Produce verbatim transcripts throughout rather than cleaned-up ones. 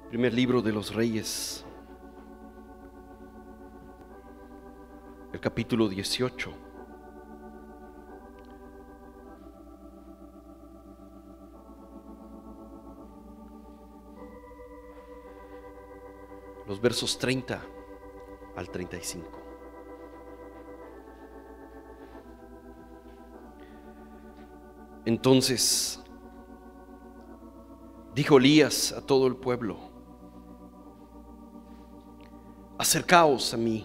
Primer libro de los Reyes, el capítulo dieciocho. Los versos treinta al treinta y cinco. Entonces dijo Elías a todo el pueblo: acercaos a mí.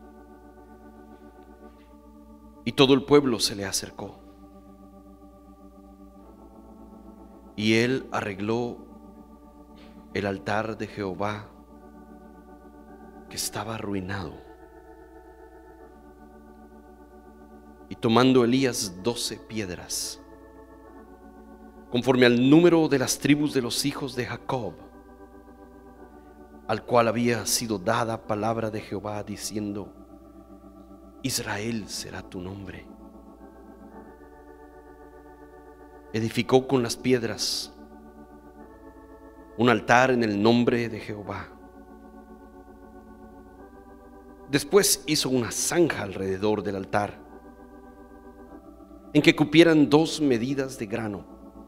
Y todo el pueblo se le acercó. Y él arregló el altar de Jehová, que estaba arruinado. Y tomando Elías doce piedras, conforme al número de las tribus de los hijos de Jacob, al cual había sido dada palabra de Jehová, diciendo: Israel será tu nombre. Edificó con las piedras un altar en el nombre de Jehová. Después hizo una zanja alrededor del altar, en que cupieran dos medidas de grano.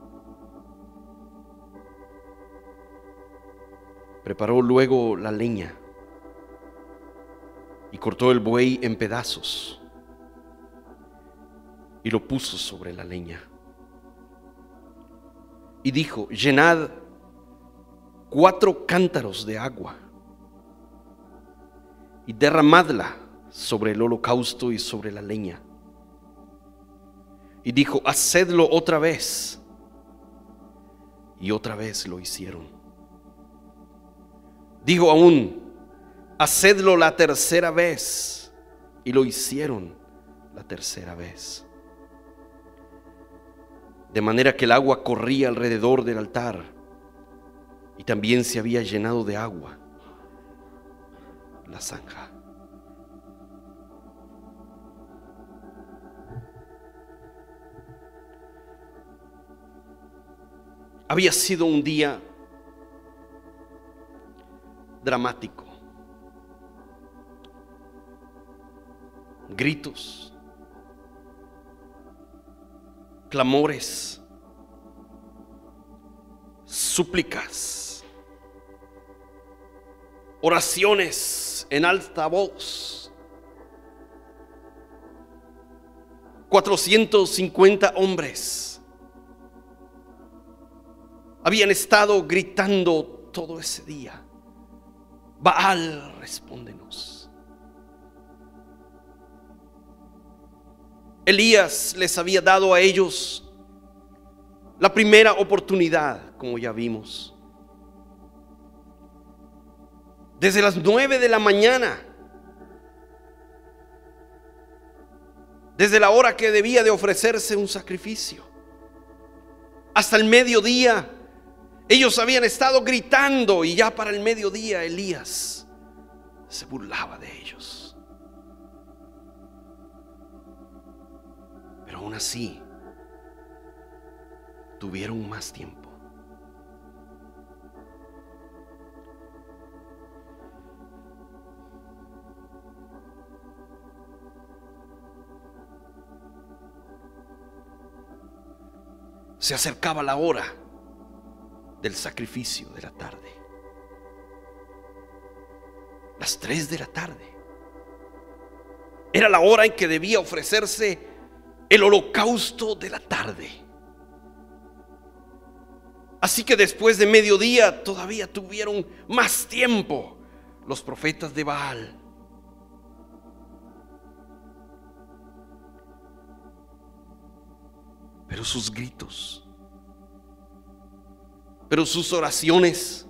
Preparó luego la leña y cortó el buey en pedazos y lo puso sobre la leña. Y dijo: llenad cuatro cántaros de agua y derramadla sobre el holocausto y sobre la leña. Y dijo: hacedlo otra vez. Y otra vez lo hicieron. Dijo aún: hacedlo la tercera vez. Y lo hicieron la tercera vez. De manera que el agua corría alrededor del altar, y también se había llenado de agua la zanja. Había sido un día dramático. Gritos, clamores, súplicas, oraciones en alta voz. cuatrocientos cincuenta hombres habían estado gritando todo ese día: Baal, respóndenos. Elías les había dado a ellos la primera oportunidad, como ya vimos. Desde las nueve de la mañana, desde la hora que debía de ofrecerse un sacrificio, hasta el mediodía, ellos habían estado gritando, y ya para el mediodía Elías se burlaba de ellos. Pero aún así tuvieron más tiempo. Se acercaba la hora del sacrificio de la tarde. Las tres de la tarde era la hora en que debía ofrecerse el holocausto de la tarde. Así que después de mediodía todavía tuvieron más tiempo los profetas de Baal. Pero sus gritos, pero sus oraciones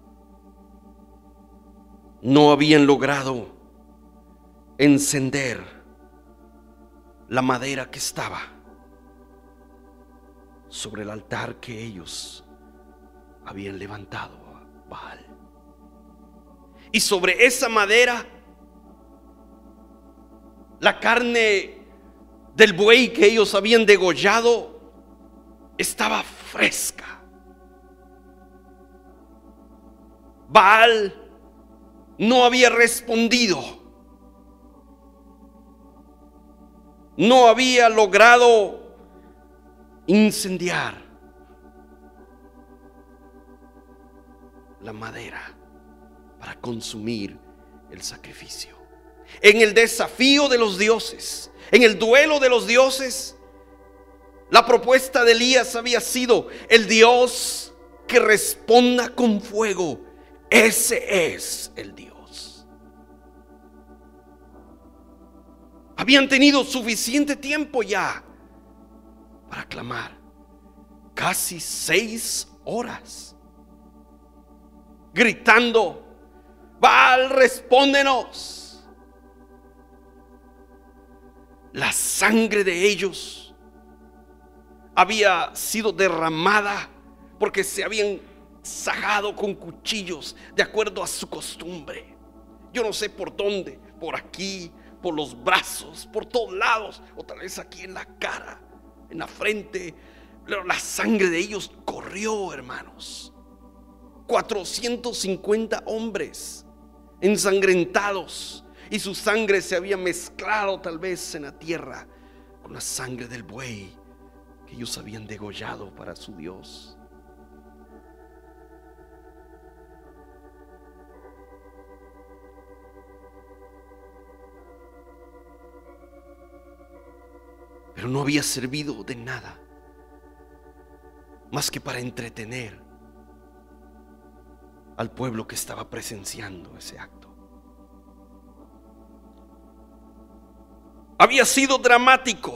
no habían logrado encender la madera que estaba sobre el altar que ellos habían levantado a Baal. Y sobre esa madera, la carne del buey que ellos habían degollado estaba fresca. Baal no había respondido. No había logrado incendiar la madera para consumir el sacrificio. En el desafío de los dioses, en el duelo de los dioses, la propuesta de Elías había sido: el Dios que responda con fuego, ese es el Dios. Habían tenido suficiente tiempo ya para clamar, casi seis horas, gritando: Baal, respóndenos. La sangre de ellos había sido derramada porque se habían sajado con cuchillos de acuerdo a su costumbre. Yo no sé por dónde, por aquí, por los brazos, por todos lados, o tal vez aquí en la cara, en la frente. Pero la sangre de ellos corrió, hermanos. cuatrocientos cincuenta hombres ensangrentados, y su sangre se había mezclado tal vez en la tierra con la sangre del buey que ellos habían degollado para su Dios. Pero no había servido de nada más que para entretener al pueblo que estaba presenciando ese acto. Había sido dramático,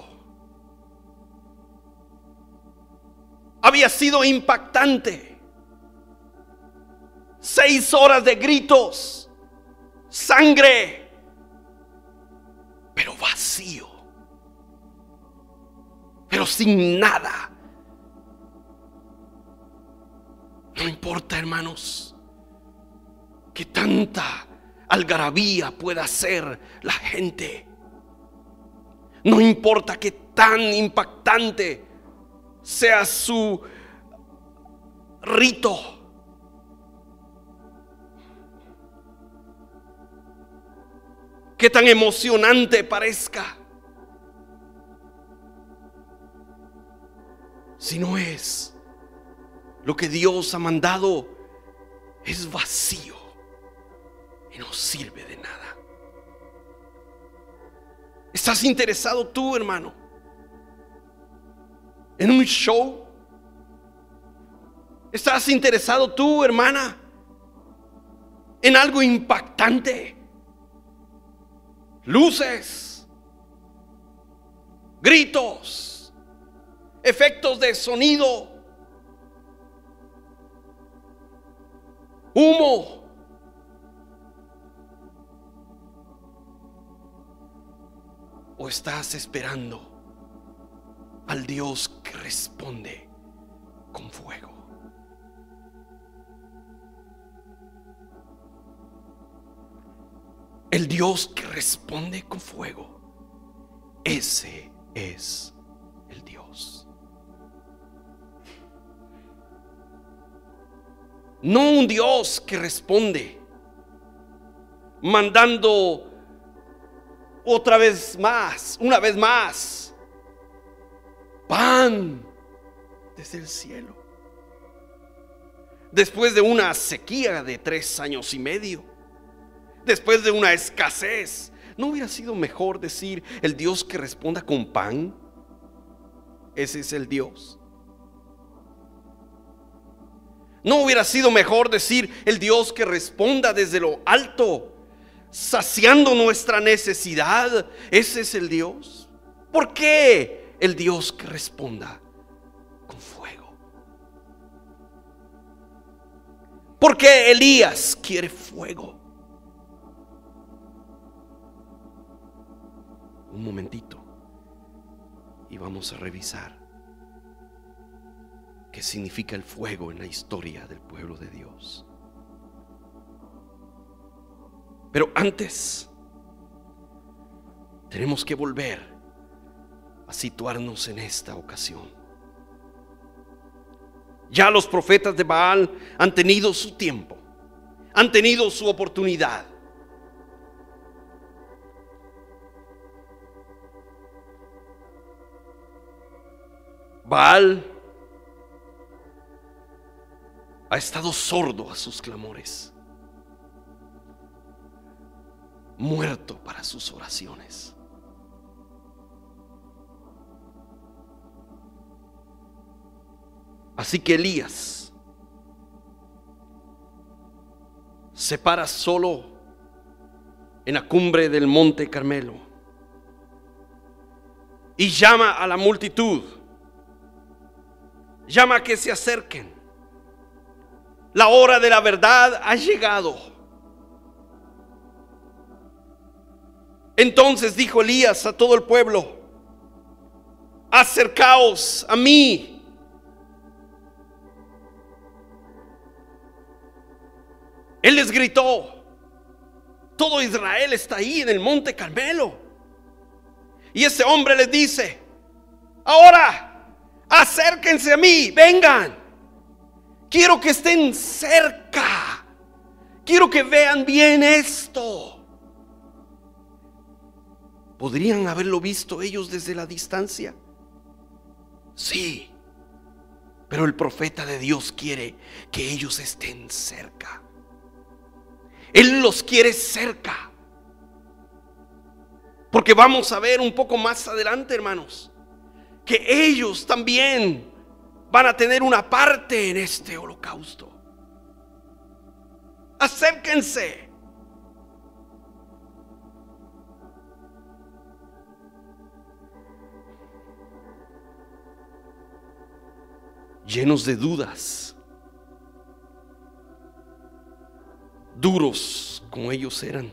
había sido impactante. Seis horas de gritos, sangre, pero vacío, pero sin nada. No importa, hermanos, que tanta algarabía pueda hacer la gente. No importa que tan impactante sea su rito. Que tan emocionante parezca. Si no es lo que Dios ha mandado, es vacío y no sirve de nada. ¿Estás interesado tú, hermano, en un show? ¿Estás interesado tú, hermana, en algo impactante? Luces, gritos, efectos de sonido, humo. ¿O estás esperando al Dios que responde con fuego? El Dios que responde con fuego, ese es el Dios. No un Dios que responde mandando otra vez más, una vez más, pan desde el cielo. Después de una sequía de tres años y medio, después de una escasez, ¿no hubiera sido mejor decir: el Dios que responda con pan? Ese es el Dios. ¿No hubiera sido mejor decir: el Dios que responda desde lo alto, saciando nuestra necesidad? Ese es el Dios. ¿Por qué el Dios que responda con fuego? ¿Por qué Elías quiere fuego? Un momentito y vamos a revisar qué significa el fuego en la historia del pueblo de Dios. Pero antes tenemos que volver a situarnos en esta ocasión. Ya los profetas de Baal han tenido su tiempo, han tenido su oportunidad. Baal ha estado sordo a sus clamores, muerto para sus oraciones. Así que Elías se para solo en la cumbre del monte Carmelo y llama a la multitud, llama a que se acerquen. La hora de la verdad ha llegado. Entonces dijo Elías a todo el pueblo: acercaos a mí. Él les gritó. Todo Israel está ahí en el monte Carmelo. Y ese hombre les dice: ahora acérquense a mí, vengan. Quiero que estén cerca. Quiero que vean bien esto. ¿Podrían haberlo visto ellos desde la distancia? Sí. Pero el profeta de Dios quiere que ellos estén cerca. Él los quiere cerca. Porque vamos a ver un poco más adelante, hermanos, que ellos también van a tener una parte en este holocausto. Acérquense. Llenos de dudas, duros como ellos eran,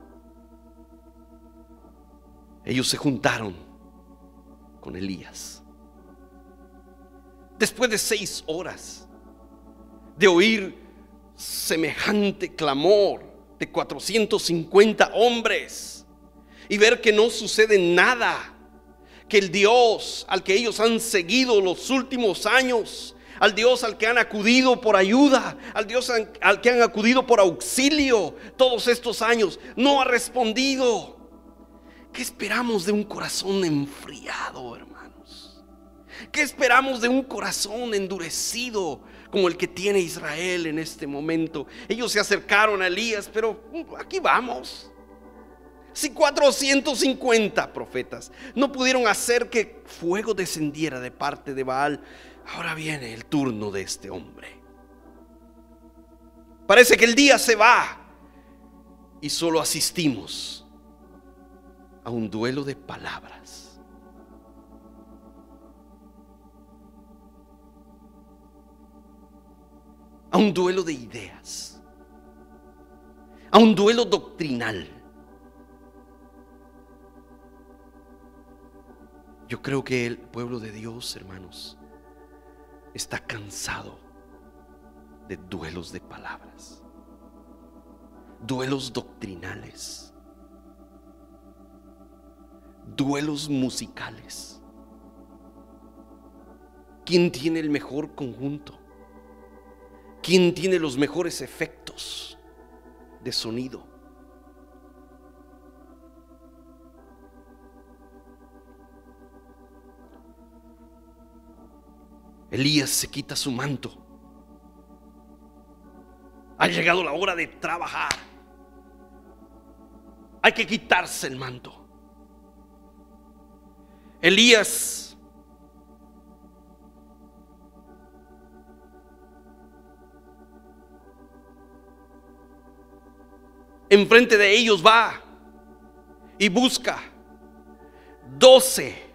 ellos se juntaron con Elías. Después de seis horas de oír semejante clamor de cuatrocientos cincuenta hombres y ver que no sucede nada, que el Dios al que ellos han seguido los últimos años, al Dios al que han acudido por ayuda, al Dios al que han acudido por auxilio todos estos años, no ha respondido. ¿Qué esperamos de un corazón enfriado, hermanos? ¿Qué esperamos de un corazón endurecido como el que tiene Israel en este momento? Ellos se acercaron a Elías, pero aquí vamos. Si cuatrocientos cincuenta profetas no pudieron hacer que fuego descendiera de parte de Baal, ahora viene el turno de este hombre. Parece que el día se va y solo asistimos a un duelo de palabras. A un duelo de ideas. A un duelo doctrinal. Yo creo que el pueblo de Dios, hermanos, está cansado de duelos de palabras, duelos doctrinales, duelos musicales. ¿Quién tiene el mejor conjunto? ¿Quién tiene los mejores efectos de sonido? Elías se quita su manto. Ha llegado la hora de trabajar. Hay que quitarse el manto. Elías enfrente de ellos va y busca doce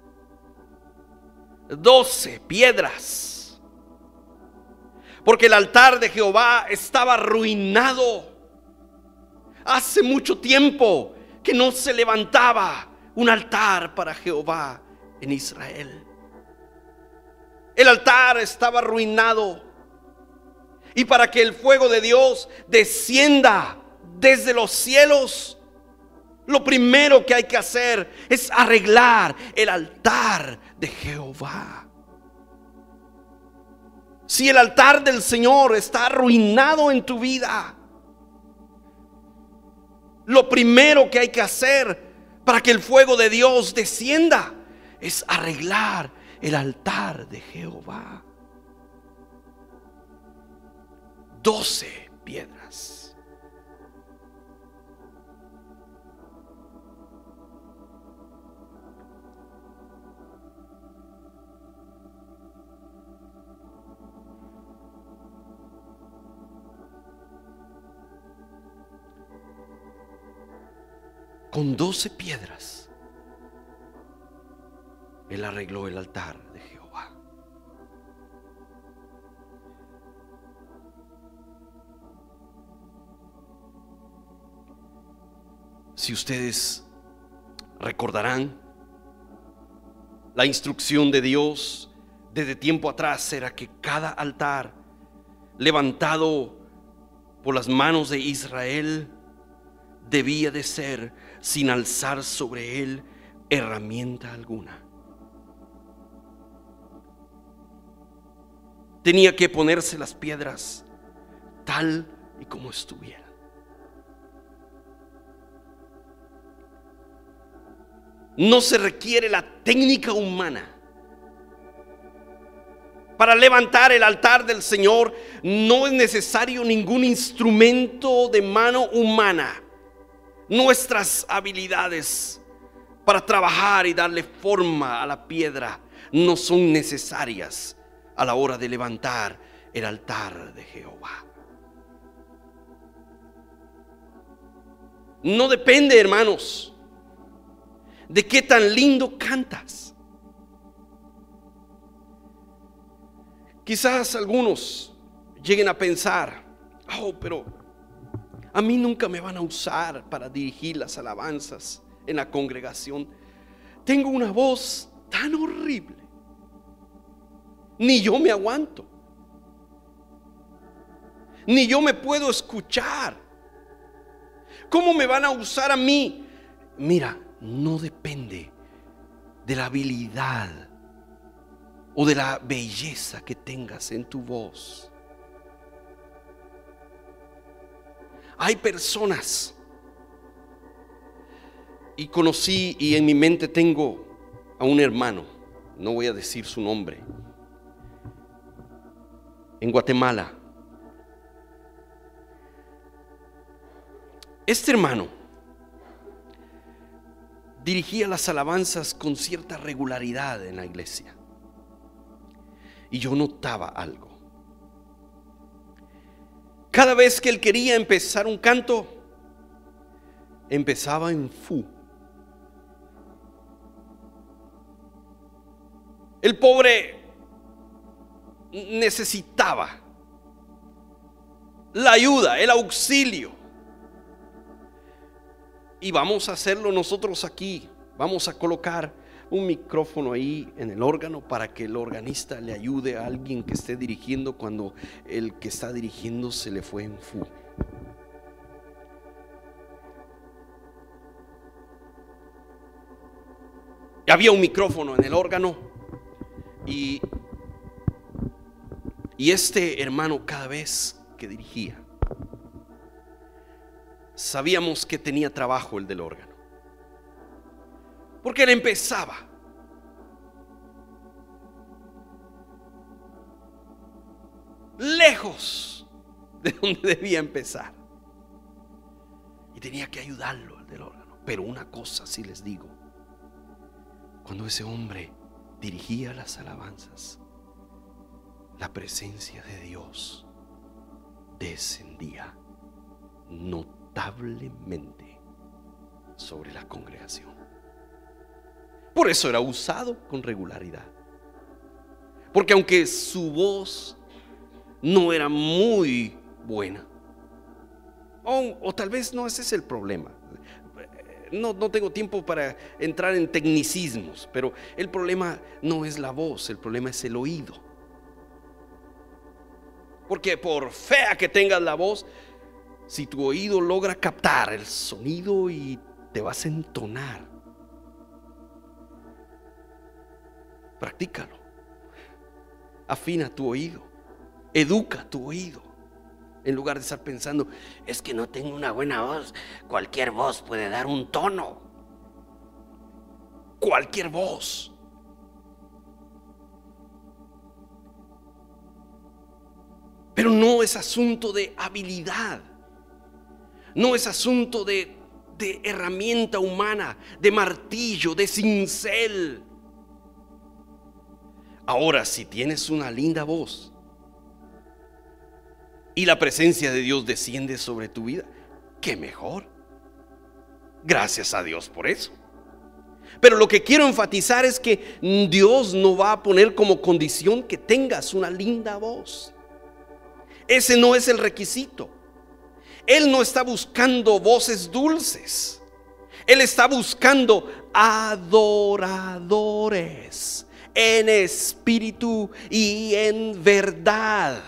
Doce piedras, porque el altar de Jehová estaba arruinado. Hace mucho tiempo que no se levantaba un altar para Jehová en Israel. El altar estaba arruinado, y para que el fuego de Dios descienda desde los cielos, lo primero que hay que hacer es arreglar el altar de Jehová. Si el altar del Señor está arruinado en tu vida, Lo primero que hay que hacer para que el fuego de Dios descienda es arreglar el altar de Jehová. Doce piedras. Con doce piedras, él arregló el altar de Jehová. Si ustedes recordarán, la instrucción de Dios desde tiempo atrás era que cada altar levantado por las manos de Israel debía de ser sin alzar sobre él herramienta alguna. Tenía que ponerse las piedras tal y como estuvieran. No se requiere la técnica humana para levantar el altar del Señor. No es necesario ningún instrumento de mano humana. Nuestras habilidades para trabajar y darle forma a la piedra no son necesarias a la hora de levantar el altar de Jehová. No depende, hermanos, de qué tan lindo cantas. Quizás algunos lleguen a pensar: oh, pero a mí nunca me van a usar para dirigir las alabanzas en la congregación. Tengo una voz tan horrible, ni yo me aguanto, ni yo me puedo escuchar. ¿Cómo me van a usar a mí? Mira, no depende de la habilidad o de la belleza que tengas en tu voz. Hay personas, y conocí y en mi mente tengo a un hermano, no voy a decir su nombre, en Guatemala. Este hermano dirigía las alabanzas con cierta regularidad en la iglesia, y yo notaba algo. Cada vez que él quería empezar un canto, empezaba en fu. El pobre necesitaba la ayuda, el auxilio. Y vamos a hacerlo nosotros aquí. Vamos a colocar un micrófono ahí en el órgano para que el organista le ayude a alguien que esté dirigiendo cuando el que está dirigiendo se le fue en fu. Y había un micrófono en el órgano y, y este hermano, cada vez que dirigía, sabíamos que tenía trabajo el del órgano, porque él empezaba lejos de donde debía empezar y tenía que ayudarlo el del órgano. Pero una cosa sí les digo: cuando ese hombre dirigía las alabanzas, la presencia de Dios descendía notablemente sobre la congregación. Por eso era usado con regularidad, porque aunque su voz no era muy buena, o, o tal vez no ese es el problema, no, no tengo tiempo para entrar en tecnicismos, pero el problema no es la voz, el problema es el oído. Porque por fea que tengas la voz, si tu oído logra captar el sonido y te vas a entonar, practícalo. Afina tu oído, educa tu oído. En lugar de estar pensando, es que no tengo una buena voz. Cualquier voz puede dar un tono. Cualquier voz. Pero no es asunto de habilidad. No es asunto de, de herramienta humana, de martillo, de cincel. Ahora, si tienes una linda voz y la presencia de Dios desciende sobre tu vida, qué mejor. Gracias a Dios por eso. Pero lo que quiero enfatizar es que Dios no va a poner como condición que tengas una linda voz. Ese no es el requisito. Él no está buscando voces dulces. Él está buscando adoradores en espíritu y en verdad.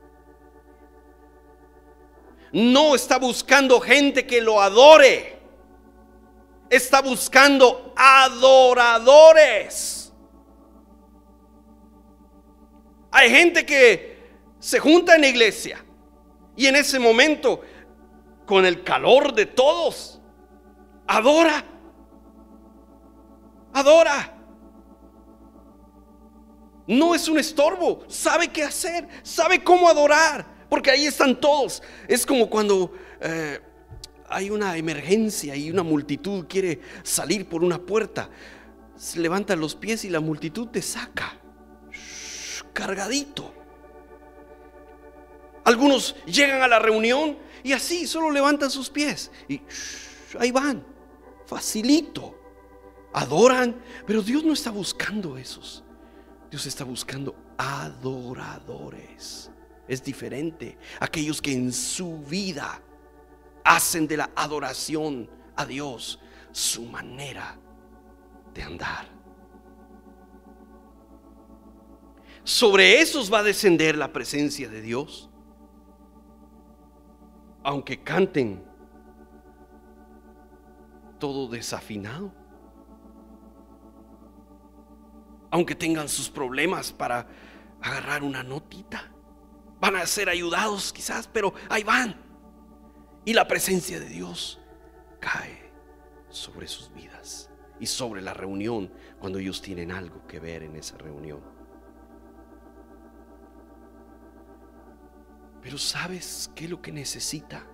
No está buscando gente que lo adore. Está buscando adoradores. Hay gente que se junta en la iglesia y en ese momento, con el calor de todos, adora. Adora. No es un estorbo. Sabe qué hacer. Sabe cómo adorar. Porque ahí están todos. Es como cuando eh, hay una emergencia y una multitud quiere salir por una puerta. Se levantan los pies y la multitud te saca. Shh, cargadito. Algunos llegan a la reunión y así solo levantan sus pies. Y shh, ahí van. Facilito. Adoran. Pero Dios no está buscando esos. Dios está buscando adoradores. Es diferente. Aquellos que en su vida hacen de la adoración a Dios su manera de andar. Sobre esos va a descender la presencia de Dios. Aunque canten todo desafinado, aunque tengan sus problemas para agarrar una notita, van a ser ayudados quizás, pero ahí van. Y la presencia de Dios cae sobre sus vidas y sobre la reunión cuando ellos tienen algo que ver en esa reunión. Pero ¿sabes qué es lo que necesita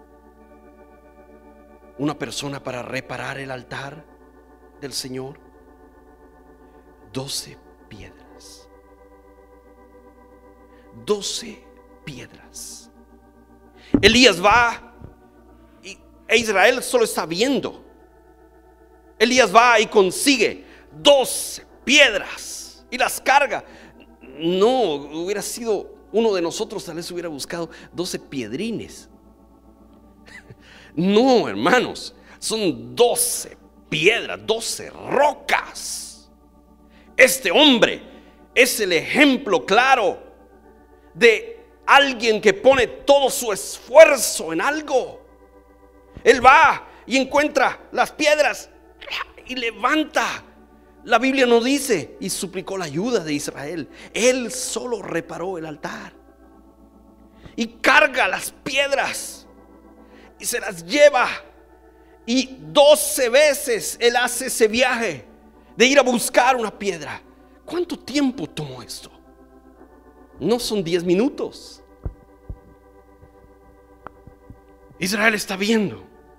una persona para reparar el altar del Señor? Doce piedras. Doce piedras. Elías va y e Israel solo está viendo. Elías va y consigue doce piedras y las carga. No, hubiera sido uno de nosotros, tal vez hubiera buscado doce piedrines. No, hermanos, son doce piedras, doce rocas. Este hombre es el ejemplo claro de alguien que pone todo su esfuerzo en algo. Él va y encuentra las piedras y levanta. La Biblia nos dice, y suplicó la ayuda de Israel. Él solo reparó el altar y carga las piedras y se las lleva. Y doce veces él hace ese viaje de ir a buscar una piedra. ¿Cuánto tiempo tomó esto? No son diez minutos. Israel está viendo.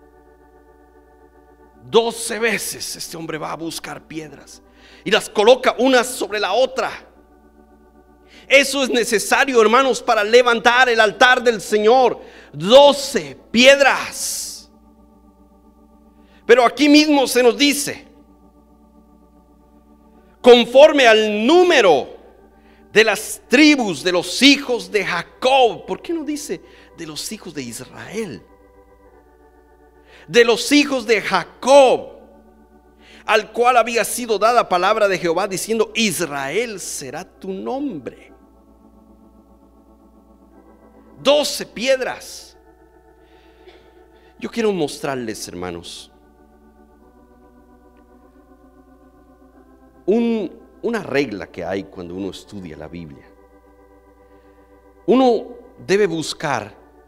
Doce veces este hombre va a buscar piedras y las coloca unas sobre la otra. Eso es necesario, hermanos, para levantar el altar del Señor. Doce piedras. Pero aquí mismo se nos dice, conforme al número de las tribus de los hijos de Jacob. ¿Por qué no dice de los hijos de Israel? De los hijos de Jacob, al cual había sido dada palabra de Jehová diciendo: Israel será tu nombre. Doce piedras. Yo quiero mostrarles, hermanos, un, una regla que hay cuando uno estudia la Biblia. Uno debe buscar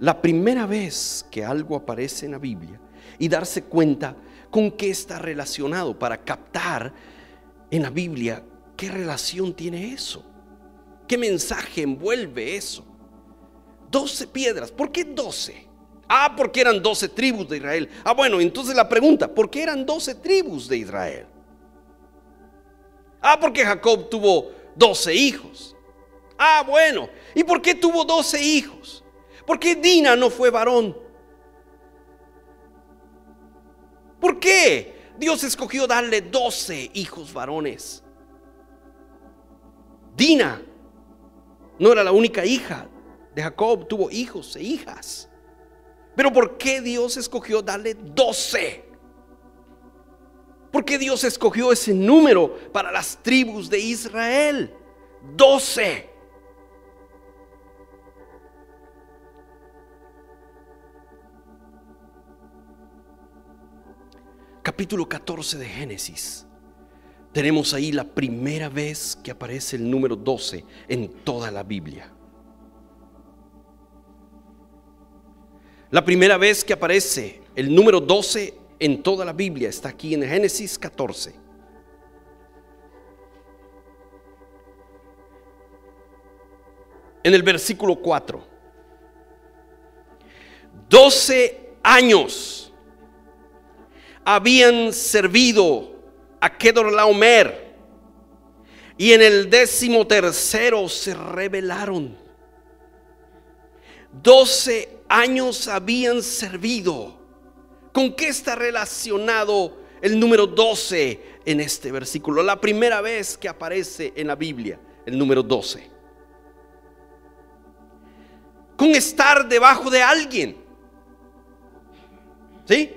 la primera vez que algo aparece en la Biblia y darse cuenta con qué está relacionado para captar en la Biblia qué relación tiene eso, qué mensaje envuelve eso. Doce piedras. ¿Por qué doce? Ah, porque eran doce tribus de Israel. Ah, bueno, entonces la pregunta, ¿por qué eran doce tribus de Israel? Ah, porque Jacob tuvo doce hijos. Ah, bueno, ¿y por qué tuvo doce hijos? ¿Por qué Dina no fue varón? ¿Por qué Dios escogió darle doce hijos varones? Dina no era la única hija de Jacob, tuvo hijos e hijas. Pero ¿por qué Dios escogió darle doce? ¿Por qué Dios escogió ese número para las tribus de Israel? Doce. Capítulo catorce de Génesis. Tenemos ahí la primera vez que aparece el número doce en toda la Biblia. La primera vez que aparece el número doce en toda la Biblia está aquí en Génesis catorce. En el versículo cuatro. Doce años habían servido a Kedorlaomer, y en el décimo tercero se rebelaron. Doce años habían servido. ¿Con qué está relacionado el número doce en este versículo? La primera vez que aparece en la Biblia el número doce. Con estar debajo de alguien. ¿Sí?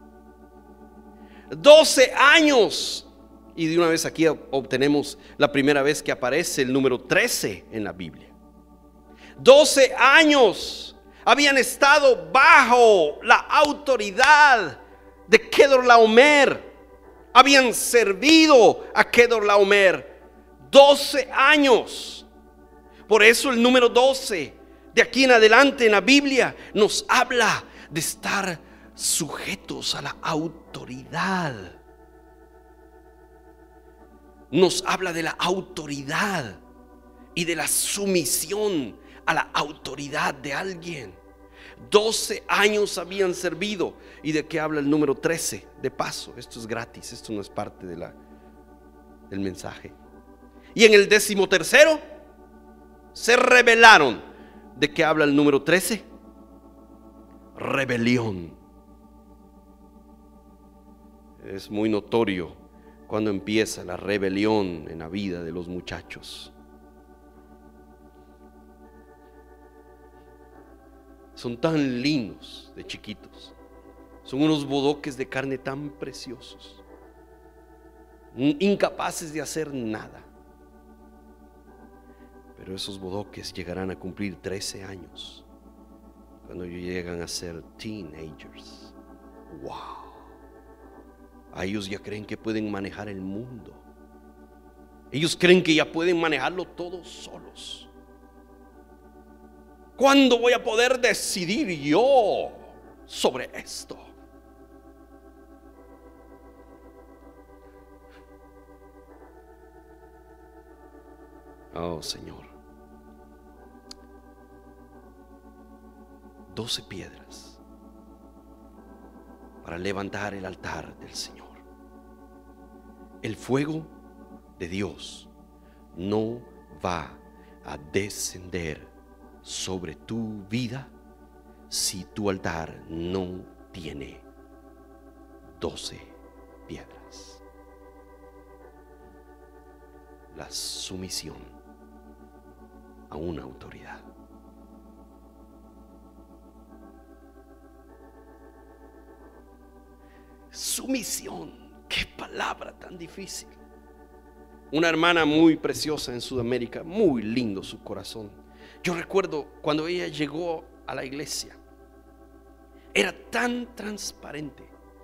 doce años. Y de una vez aquí obtenemos la primera vez que aparece el número trece en la Biblia. doce años habían estado bajo la autoridad de Kedorlaomer. Habían servido a Kedorlaomer doce años. Por eso el número doce de aquí en adelante en la Biblia nos habla de estar sujetos a la autoridad. Nos habla de la autoridad y de la sumisión a la autoridad de alguien. doce años habían servido. ¿Y de qué habla el número trece? De paso, esto es gratis, esto no es parte de la, del mensaje. Y en el décimo tercero se rebelaron. ¿De qué habla el número trece? Rebelión. Es muy notorio cuando empieza la rebelión en la vida de los muchachos. Son tan lindos de chiquitos. Son unos bodoques de carne tan preciosos, incapaces de hacer nada. Pero esos bodoques llegarán a cumplir trece años cuando llegan a ser teenagers. Wow. A ellos ya creen que pueden manejar el mundo. Ellos creen que ya pueden manejarlo todos solos. ¿Cuándo voy a poder decidir yo sobre esto? Oh, Señor. Doce piedras para levantar el altar del Señor. El fuego de Dios no va a descender sobre tu vida si tu altar no tiene doce piedras. La sumisión a una autoridad. Sumisión, qué palabra tan difícil. Una hermana muy preciosa en Sudamérica, muy lindo su corazón. Yo recuerdo cuando ella llegó a la iglesia, era tan transparente.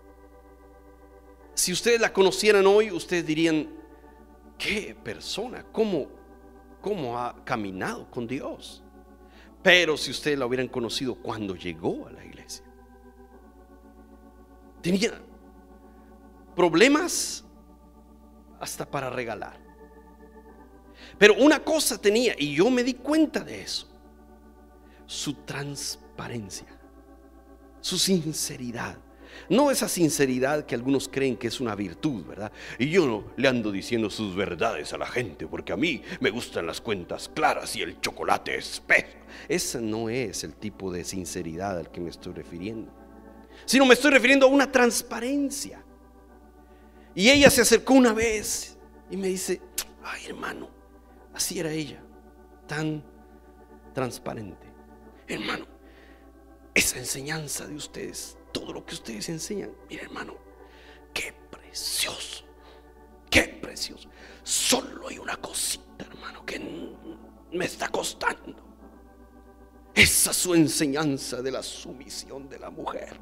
Si ustedes la conocieran hoy, ustedes dirían: qué persona, cómo, cómo ha caminado con Dios. Pero si ustedes la hubieran conocido cuando llegó a la iglesia, tenía problemas hasta para regalar. Pero una cosa tenía, y yo me di cuenta de eso: su transparencia, su sinceridad. No esa sinceridad que algunos creen que es una virtud, ¿verdad? Y yo no le ando diciendo sus verdades a la gente porque a mí me gustan las cuentas claras y el chocolate espeso. Ese no es el tipo de sinceridad al que me estoy refiriendo, sino me estoy refiriendo a una transparencia. Y ella se acercó una vez y me dice: ay, hermano, así era ella, tan transparente. Hermano, esa enseñanza de ustedes, todo lo que ustedes enseñan, mire, hermano, qué precioso, qué precioso. Solo hay una cosita, hermano, que me está costando. Esa es su enseñanza de la sumisión de la mujer.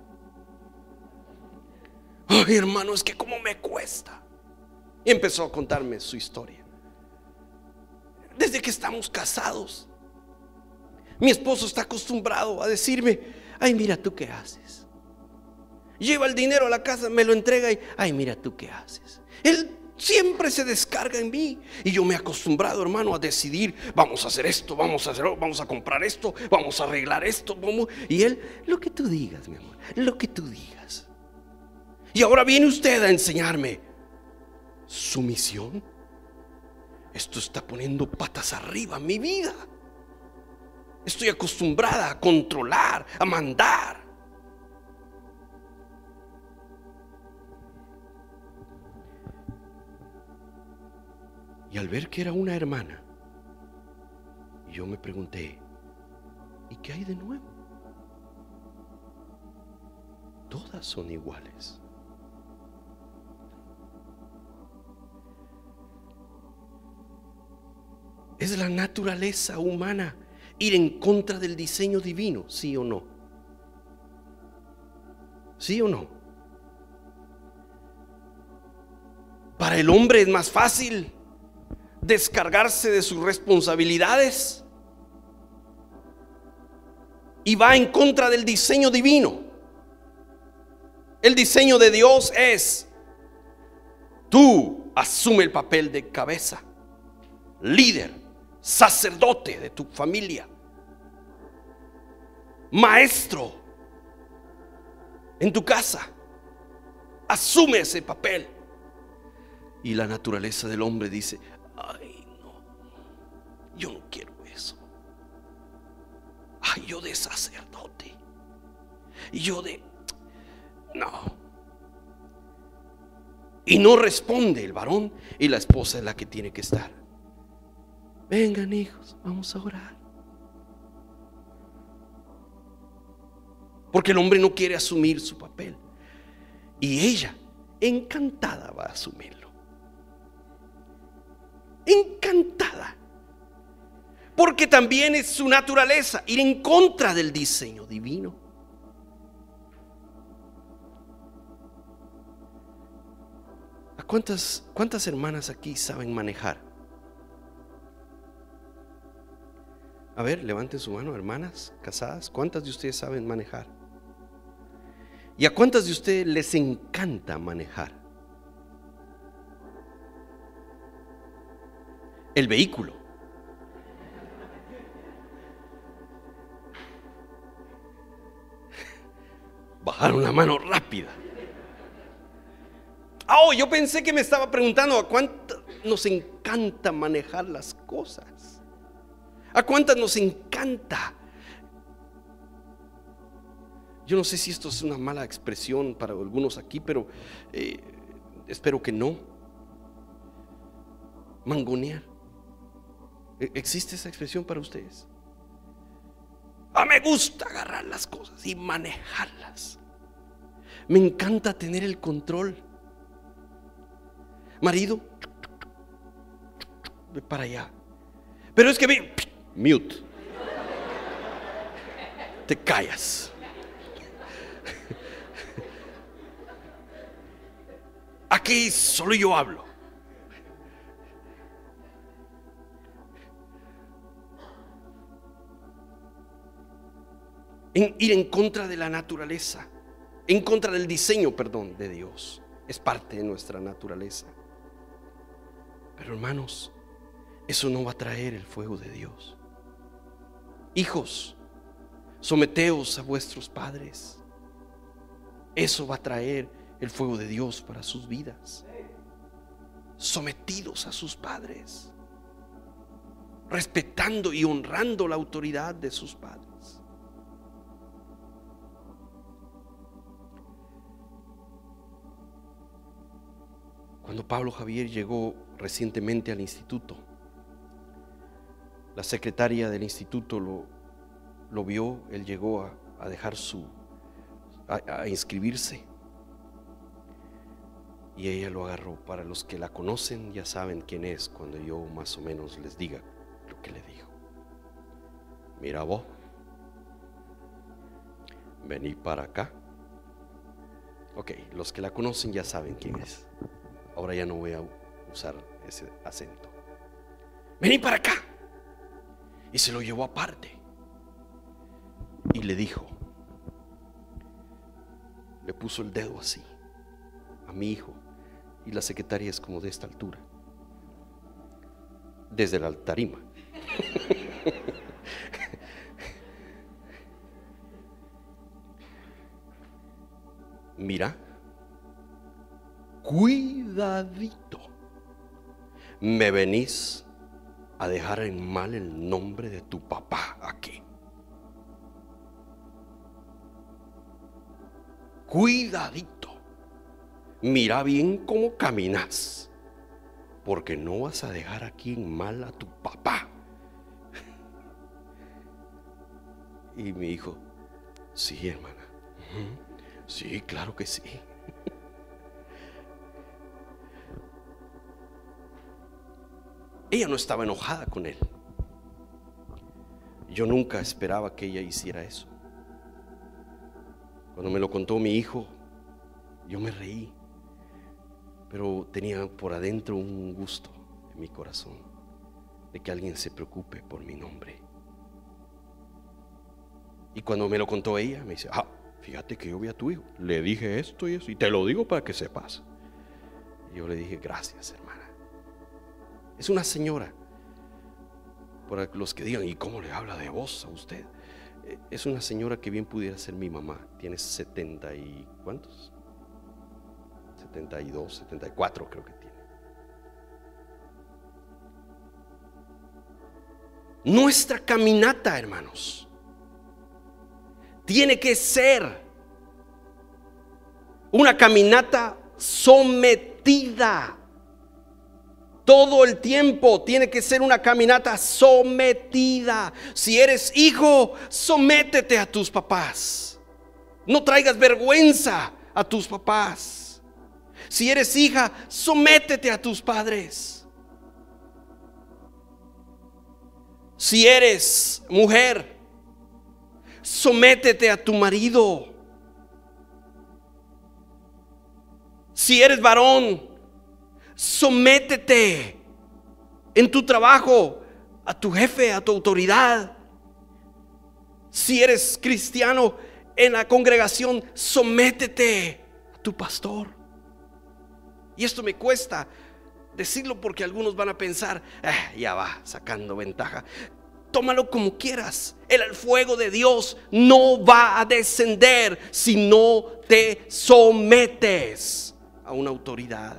Ay, hermano, es que como me cuesta. Y empezó a contarme su historia. Desde que estamos casados, mi esposo está acostumbrado a decirme: ay, mira tú qué haces. Lleva el dinero a la casa, me lo entrega y: ay, mira tú qué haces. Él siempre se descarga en mí. Y yo me he acostumbrado, hermano, a decidir: vamos a hacer esto, vamos a hacer, vamos a comprar esto, vamos a arreglar esto, vamos. Y él: lo que tú digas, mi amor, lo que tú digas. Y ahora viene usted a enseñarme sumisión. Esto está poniendo patas arriba mi vida. Estoy acostumbrada a controlar, a mandar. Y al ver que era una hermana, yo me pregunté: ¿y qué hay de nuevo? Todas son iguales. ¿Es la naturaleza humana ir en contra del diseño divino? ¿Sí o no? ¿Sí o no? Para el hombre es más fácil descargarse de sus responsabilidades y va en contra del diseño divino. El diseño de Dios es: tú asume el papel de cabeza, líder, sacerdote de tu familia, maestro en tu casa. Asume ese papel. Y la naturaleza del hombre dice: ay, no, yo no quiero eso. Ay, yo de sacerdote, y yo de... no. Y no responde el varón, y la esposa es la que tiene que estar: vengan, hijos, vamos a orar. Porque el hombre no quiere asumir su papel, y ella encantada va a asumirlo. Encantada. Porque también es su naturaleza ir en contra del diseño divino. ¿A cuántas, cuántas hermanas aquí saben manejar? A ver, levanten su mano, hermanas casadas. ¿Cuántas de ustedes saben manejar? ¿Y a cuántas de ustedes les encanta manejar? El vehículo. Bajaron la mano rápida. Oh, yo pensé que me estaba preguntando a cuántas nos encanta manejar las cosas. A cuántas nos encanta. Yo no sé si esto es una mala expresión para algunos aquí, pero eh, espero que no. Mangonear. ¿Existe esa expresión para ustedes? Ah, me gusta agarrar las cosas y manejarlas. Me encanta tener el control. Marido, ve para allá. Pero es que ve, mute. Te callas. Aquí solo yo hablo. en ir en contra de la naturaleza, en contra del diseño, perdón, de Dios. Es parte de nuestra naturaleza. Pero hermanos, eso no va a traer el fuego de Dios. Hijos, someteos a vuestros padres. Eso va a traer el fuego de Dios para sus vidas. Sometidos a sus padres, respetando y honrando la autoridad de sus padres. Cuando Pablo Javier llegó recientemente al instituto, la secretaria del instituto lo, lo vio. Él llegó a, a dejar su a, a inscribirse y ella lo agarró. Para los que la conocen ya saben quién es cuando yo más o menos les diga lo que le dijo. Mira vos, vení para acá. Ok, los que la conocen ya saben quién es. Ahora ya no voy a usar ese acento. Vení para acá. Y se lo llevó aparte y le dijo, le puso el dedo así a mi hijo, y la secretaria es como de esta altura, desde la tarima. Mira, cuidadito, me venís a dejar en mal el nombre de tu papá aquí. Cuidadito, mira bien cómo caminas, porque no vas a dejar aquí en mal a tu papá. Y mi hijo, sí, hermana, sí, claro que sí. Ella no estaba enojada con él. Yo nunca esperaba que ella hiciera eso. Cuando me lo contó mi hijo, yo me reí, pero tenía por adentro un gusto en mi corazón de que alguien se preocupe por mi nombre. Y cuando me lo contó ella, me dice, ah, fíjate que yo vi a tu hijo, le dije esto y eso, y te lo digo para que sepas. Y yo le dije, gracias, hermana. Es una señora. Para los que digan, ¿y cómo le habla de vos a usted? Es una señora que bien pudiera ser mi mamá. Tiene setenta y ¿cuántos? setenta y dos, setenta y cuatro creo que tiene. Nuestra caminata, hermanos, tiene que ser una caminata sometida. Todo el tiempo tiene que ser una caminata sometida. Si eres hijo, sométete a tus papás. No traigas vergüenza a tus papás. Si eres hija, sométete a tus padres. Si eres mujer, sométete a tu marido. Si eres varón, sométete en tu trabajo a tu jefe, a tu autoridad. Si eres cristiano en la congregación, sométete a tu pastor. Y esto me cuesta decirlo porque algunos van a pensar, ah, ya va sacando ventaja. Tómalo como quieras. El fuego de Dios no va a descender si no te sometes a una autoridad.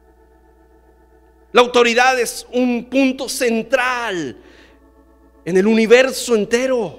La autoridad es un punto central en el universo entero.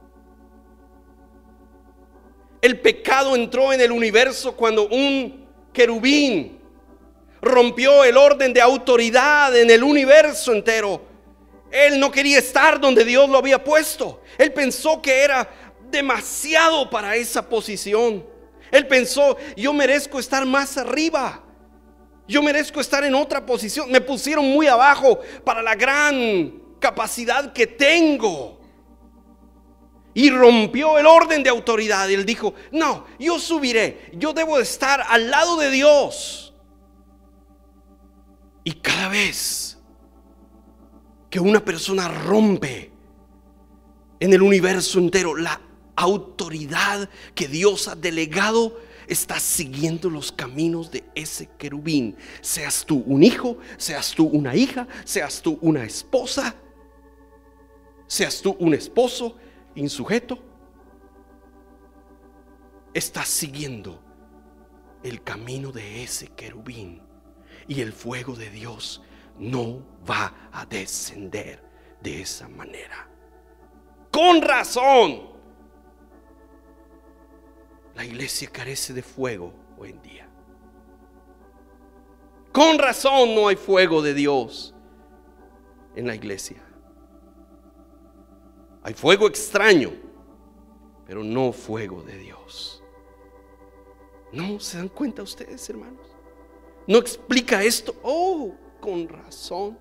El pecado entró en el universo cuando un querubín rompió el orden de autoridad en el universo entero. Él no quería estar donde Dios lo había puesto. Él pensó que era demasiado para esa posición. Él pensó, yo merezco estar más arriba. Yo merezco estar en otra posición. Me pusieron muy abajo para la gran capacidad que tengo. Y rompió el orden de autoridad. Y él dijo, no, yo subiré. Yo debo de estar al lado de Dios. Y cada vez que una persona rompe en el universo entero la autoridad que Dios ha delegado, estás siguiendo los caminos de ese querubín. Seas tú un hijo, seas tú una hija, seas tú una esposa, seas tú un esposo insujeto, estás siguiendo el camino de ese querubín, y el fuego de Dios no va a descender de esa manera. Con razón, la iglesia carece de fuego hoy en día. Con razón no hay fuego de Dios en la iglesia. Hay fuego extraño, pero no fuego de Dios. ¿No se dan cuenta ustedes, hermanos? ¿No explica esto? Oh, con razón.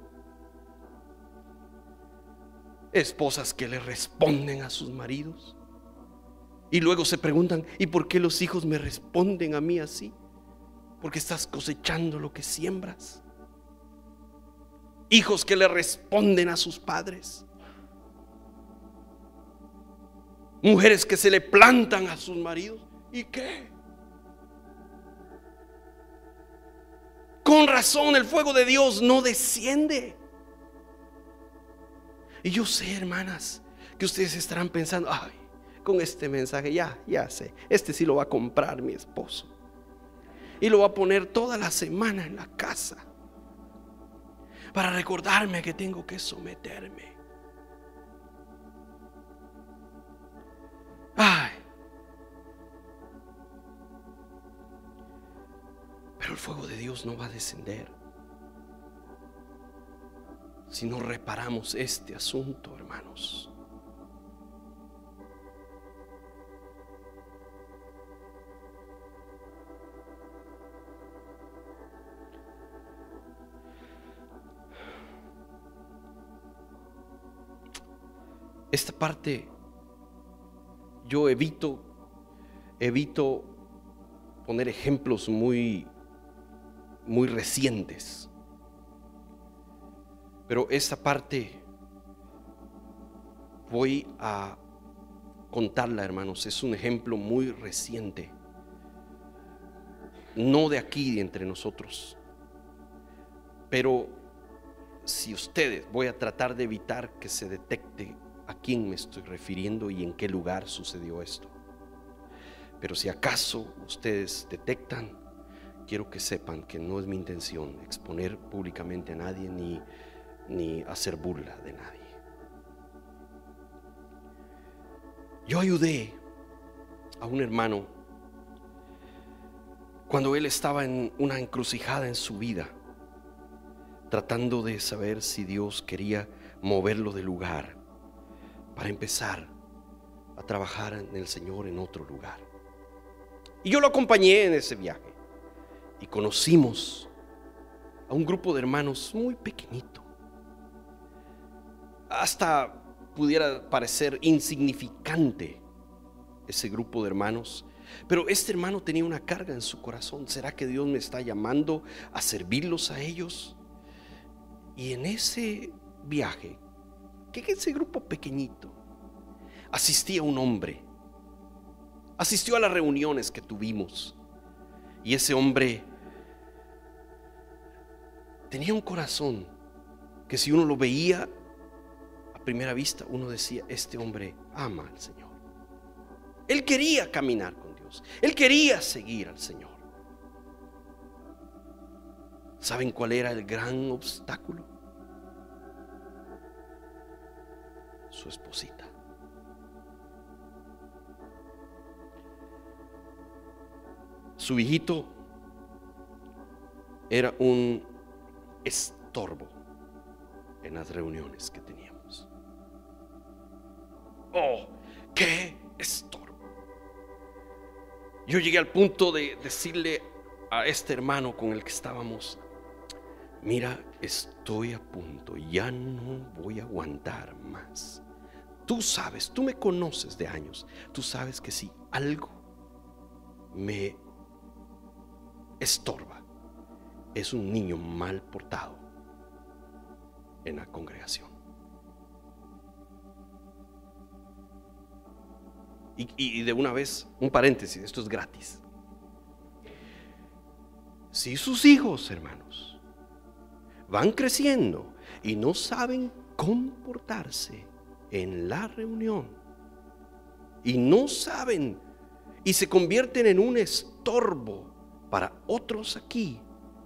Esposas que le responden a sus maridos y luego se preguntan: ¿y por qué los hijos me responden a mí así? Porque estás cosechando lo que siembras. Hijos que le responden a sus padres. Mujeres que se le plantan a sus maridos. ¿Y qué? Con razón el fuego de Dios no desciende. Y yo sé, hermanas, que ustedes estarán pensando: ay, con este mensaje ya, ya sé, este sí lo va a comprar mi esposo y lo va a poner toda la semana en la casa para recordarme que tengo que someterme. Ay, pero el fuego de Dios no va a descender si no reparamos este asunto, hermanos. Esta parte yo evito evito poner ejemplos muy muy recientes. Pero esta parte voy a contarla, hermanos. Es un ejemplo muy reciente, no de aquí, de entre nosotros. Pero si ustedes, voy a tratar de evitar que se detecte a quién me estoy refiriendo y en qué lugar sucedió esto. Pero si acaso ustedes detectan, quiero que sepan que no es mi intención exponer públicamente a nadie ni ni hacer burla de nadie. Yo ayudé a un hermano cuando él estaba en una encrucijada en su vida, tratando de saber si Dios quería moverlo de lugar para empezar a trabajar en el Señor en otro lugar. Y yo lo acompañé en ese viaje y conocimos a un grupo de hermanos muy pequeñito. Hasta pudiera parecer insignificante ese grupo de hermanos, pero este hermano tenía una carga en su corazón. ¿Será que Dios me está llamando a servirlos a ellos? Y en ese viaje, que ese grupo pequeñito, asistía un hombre, asistió a las reuniones que tuvimos, y ese hombre tenía un corazón que, si uno lo veía a primera vista, uno decía: este hombre ama al Señor. Él quería caminar con Dios, él quería seguir al Señor. ¿Saben cuál era el gran obstáculo? Su esposita. Su hijito era un estorbo en las reuniones que teníamos. Oh, qué estorbo. Yo llegué al punto de decirle a este hermano con el que estábamos: mira, estoy a punto, ya no voy a aguantar más. Tú sabes, tú me conoces de años, tú sabes que si algo me estorba, es un niño mal portado en la congregación. Y, y de una vez, un paréntesis, esto es gratis. Si sus hijos, hermanos, van creciendo y no saben comportarse en la reunión, y no saben, y se convierten en un estorbo para otros aquí,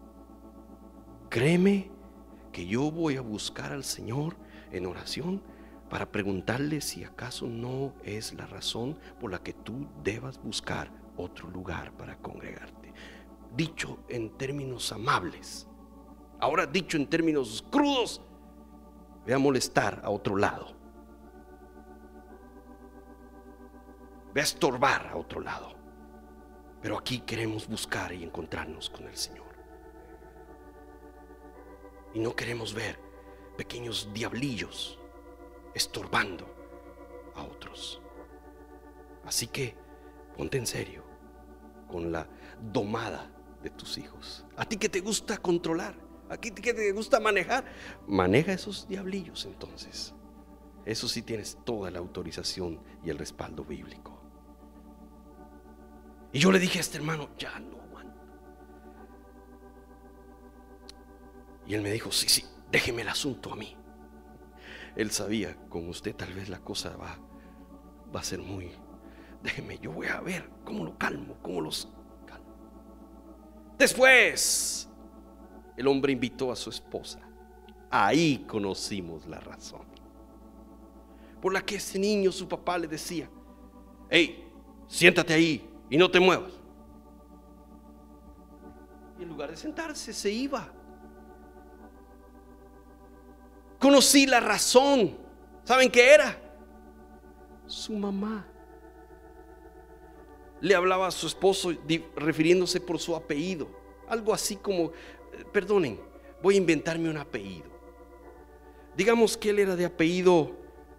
créeme que yo voy a buscar al Señor en oración para preguntarle si acaso no es la razón por la que tú debas buscar otro lugar para congregarte. Dicho en términos amables. Ahora dicho en términos crudos, ve a molestar a otro lado, ve a estorbar a otro lado. Pero aquí queremos buscar y encontrarnos con el Señor. Y no queremos ver pequeños diablillos estorbando a otros. Así que ponte en serio con la domada de tus hijos. A ti que te gusta controlar, a ti que te gusta manejar, maneja esos diablillos entonces. Eso sí, tienes toda la autorización y el respaldo bíblico. Y yo le dije a este hermano, ya no aguanto. Y él me dijo, sí, sí, déjeme el asunto a mí. Él sabía, con usted tal vez la cosa va, va a ser muy, déjeme, yo voy a ver cómo lo calmo, cómo los calmo. Después, el hombre invitó a su esposa. Ahí conocimos la razón por la que ese niño, su papá le decía, hey, siéntate ahí y no te muevas. Y en lugar de sentarse, se iba. Conocí la razón. ¿Saben qué era? Su mamá le hablaba a su esposo refiriéndose por su apellido. Algo así como, perdonen, voy a inventarme un apellido. Digamos que él era de apellido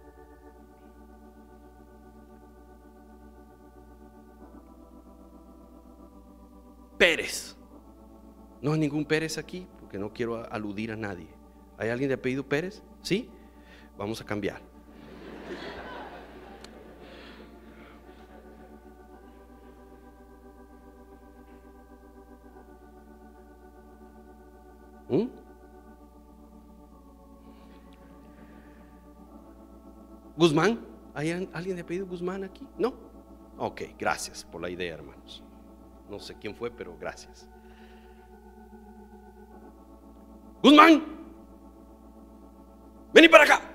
Pérez. No hay ningún Pérez aquí, porque no quiero aludir a nadie. ¿Hay alguien de apellido Pérez? ¿Sí? Vamos a cambiar. ¿Mm? ¿Guzmán? ¿Hay alguien de apellido Guzmán aquí? ¿No? Ok, gracias por la idea, hermanos. No sé quién fue, pero gracias. Guzmán, vení para acá.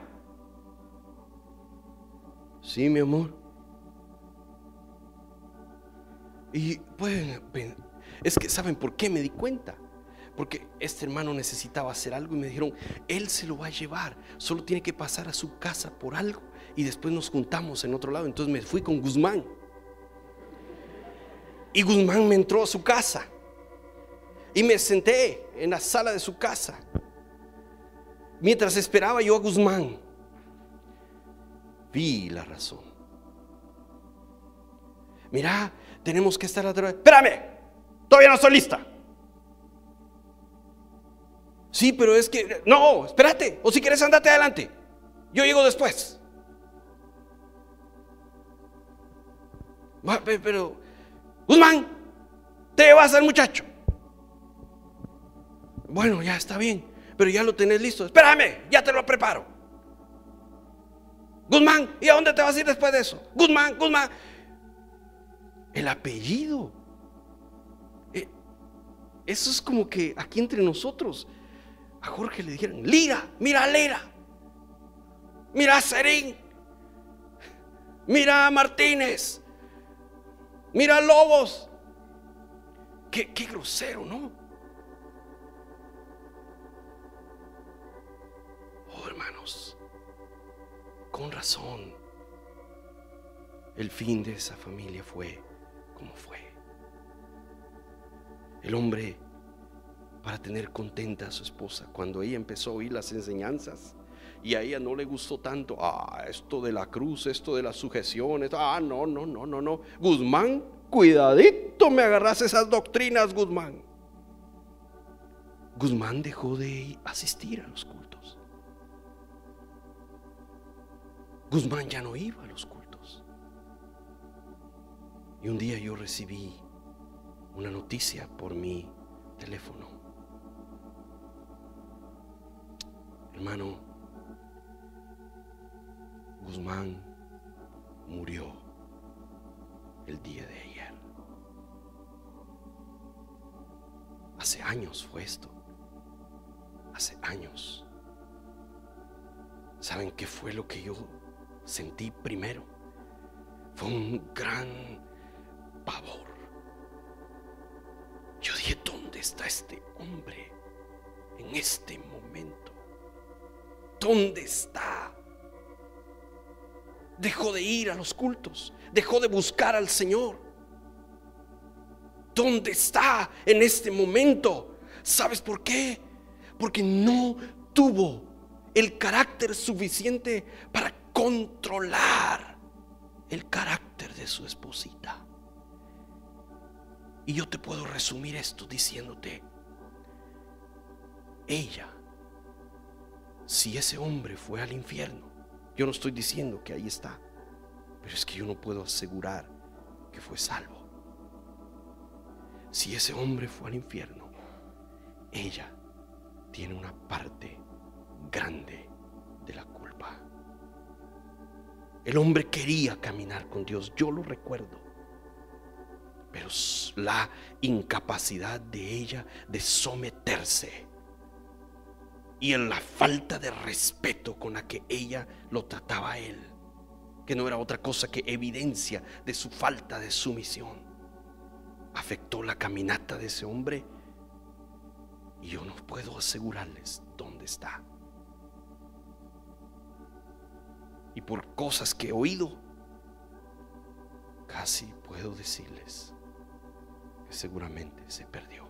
Sí, mi amor. Y pueden, es que ¿saben por qué me di cuenta? Porque este hermano necesitaba hacer algo y me dijeron, él se lo va a llevar, solo tiene que pasar a su casa por algo y después nos juntamos en otro lado. Entonces me fui con Guzmán. Y Guzmán me entró a su casa y me senté en la sala de su casa mientras esperaba yo a Guzmán. Vi la razón. Mira, tenemos que estar atrás. Espérame, todavía no estoy lista. Sí, pero es que no, espérate, o si quieres andate adelante, yo llego después. Pero Guzmán, te vas al muchacho. Bueno, ya está bien, pero ya lo tenés listo. Espérame, ya te lo preparo. Guzmán, ¿y a dónde te vas a ir después de eso? Guzmán, Guzmán. El apellido, eh, eso es como que aquí entre nosotros a Jorge le dijeran, Lira, mira a Lira, mira a Serín, mira a Martínez, mira a Lobos. Qué, qué grosero, ¿no? Oh, hermanos, con razón el fin de esa familia fue como fue. El hombre, para tener contenta a su esposa, cuando ella empezó a oír las enseñanzas y a ella no le gustó tanto, ah, esto de la cruz, esto de las sujeciones, ah, no, no, no, no, no, Guzmán, cuidadito me agarras esas doctrinas, Guzmán. Guzmán dejó de asistir a los cultos. Guzmán ya no iba a los cultos. Y un día yo recibí una noticia por mi teléfono. Hermano, Guzmán murió el día de ayer. Hace años fue esto. Hace años. ¿Saben qué fue lo que yo sentí primero? Fue un gran pavor. Yo dije, ¿dónde está este hombre en este momento? ¿Dónde está? Dejó de ir a los cultos, dejó de buscar al Señor. ¿Dónde está en este momento? ¿Sabes por qué? Porque no tuvo el carácter suficiente para controlar el carácter de su esposita. Y yo te puedo resumir esto diciéndote: ella, si ese hombre fue al infierno, yo no estoy diciendo que ahí está, pero es que yo no puedo asegurar que fue salvo. Si ese hombre fue al infierno, ella tiene una parte grande de la culpa. El hombre quería caminar con Dios, yo lo recuerdo, pero la incapacidad de ella de someterse y en la falta de respeto con la que ella lo trataba a él, que no era otra cosa que evidencia de su falta de sumisión, afectó la caminata de ese hombre. Y yo no puedo asegurarles dónde está. Y por cosas que he oído, casi puedo decirles que seguramente se perdió.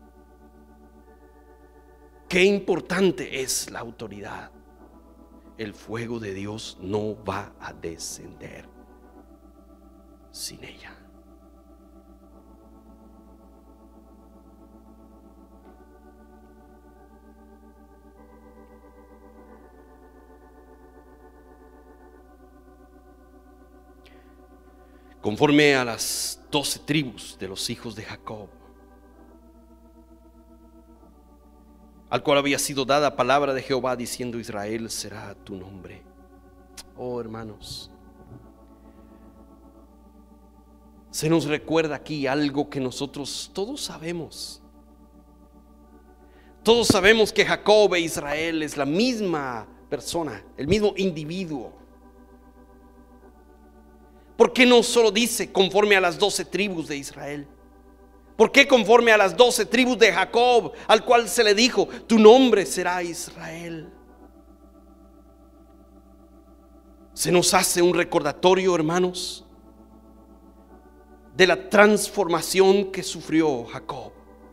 Qué importante es la autoridad. El fuego de Dios no va a descender sin ella. Conforme a las doce tribus de los hijos de Jacob, al cual había sido dada palabra de Jehová diciendo: Israel será tu nombre. Oh, hermanos, se nos recuerda aquí algo que nosotros todos sabemos. Todos sabemos que Jacob e Israel es la misma persona, el mismo individuo. ¿Por qué no solo dice conforme a las doce tribus de Israel? ¿Por qué conforme a las doce tribus de Jacob, al cual se le dijo: tu nombre será Israel? Se nos hace un recordatorio, hermanos, de la transformación que sufrió Jacob,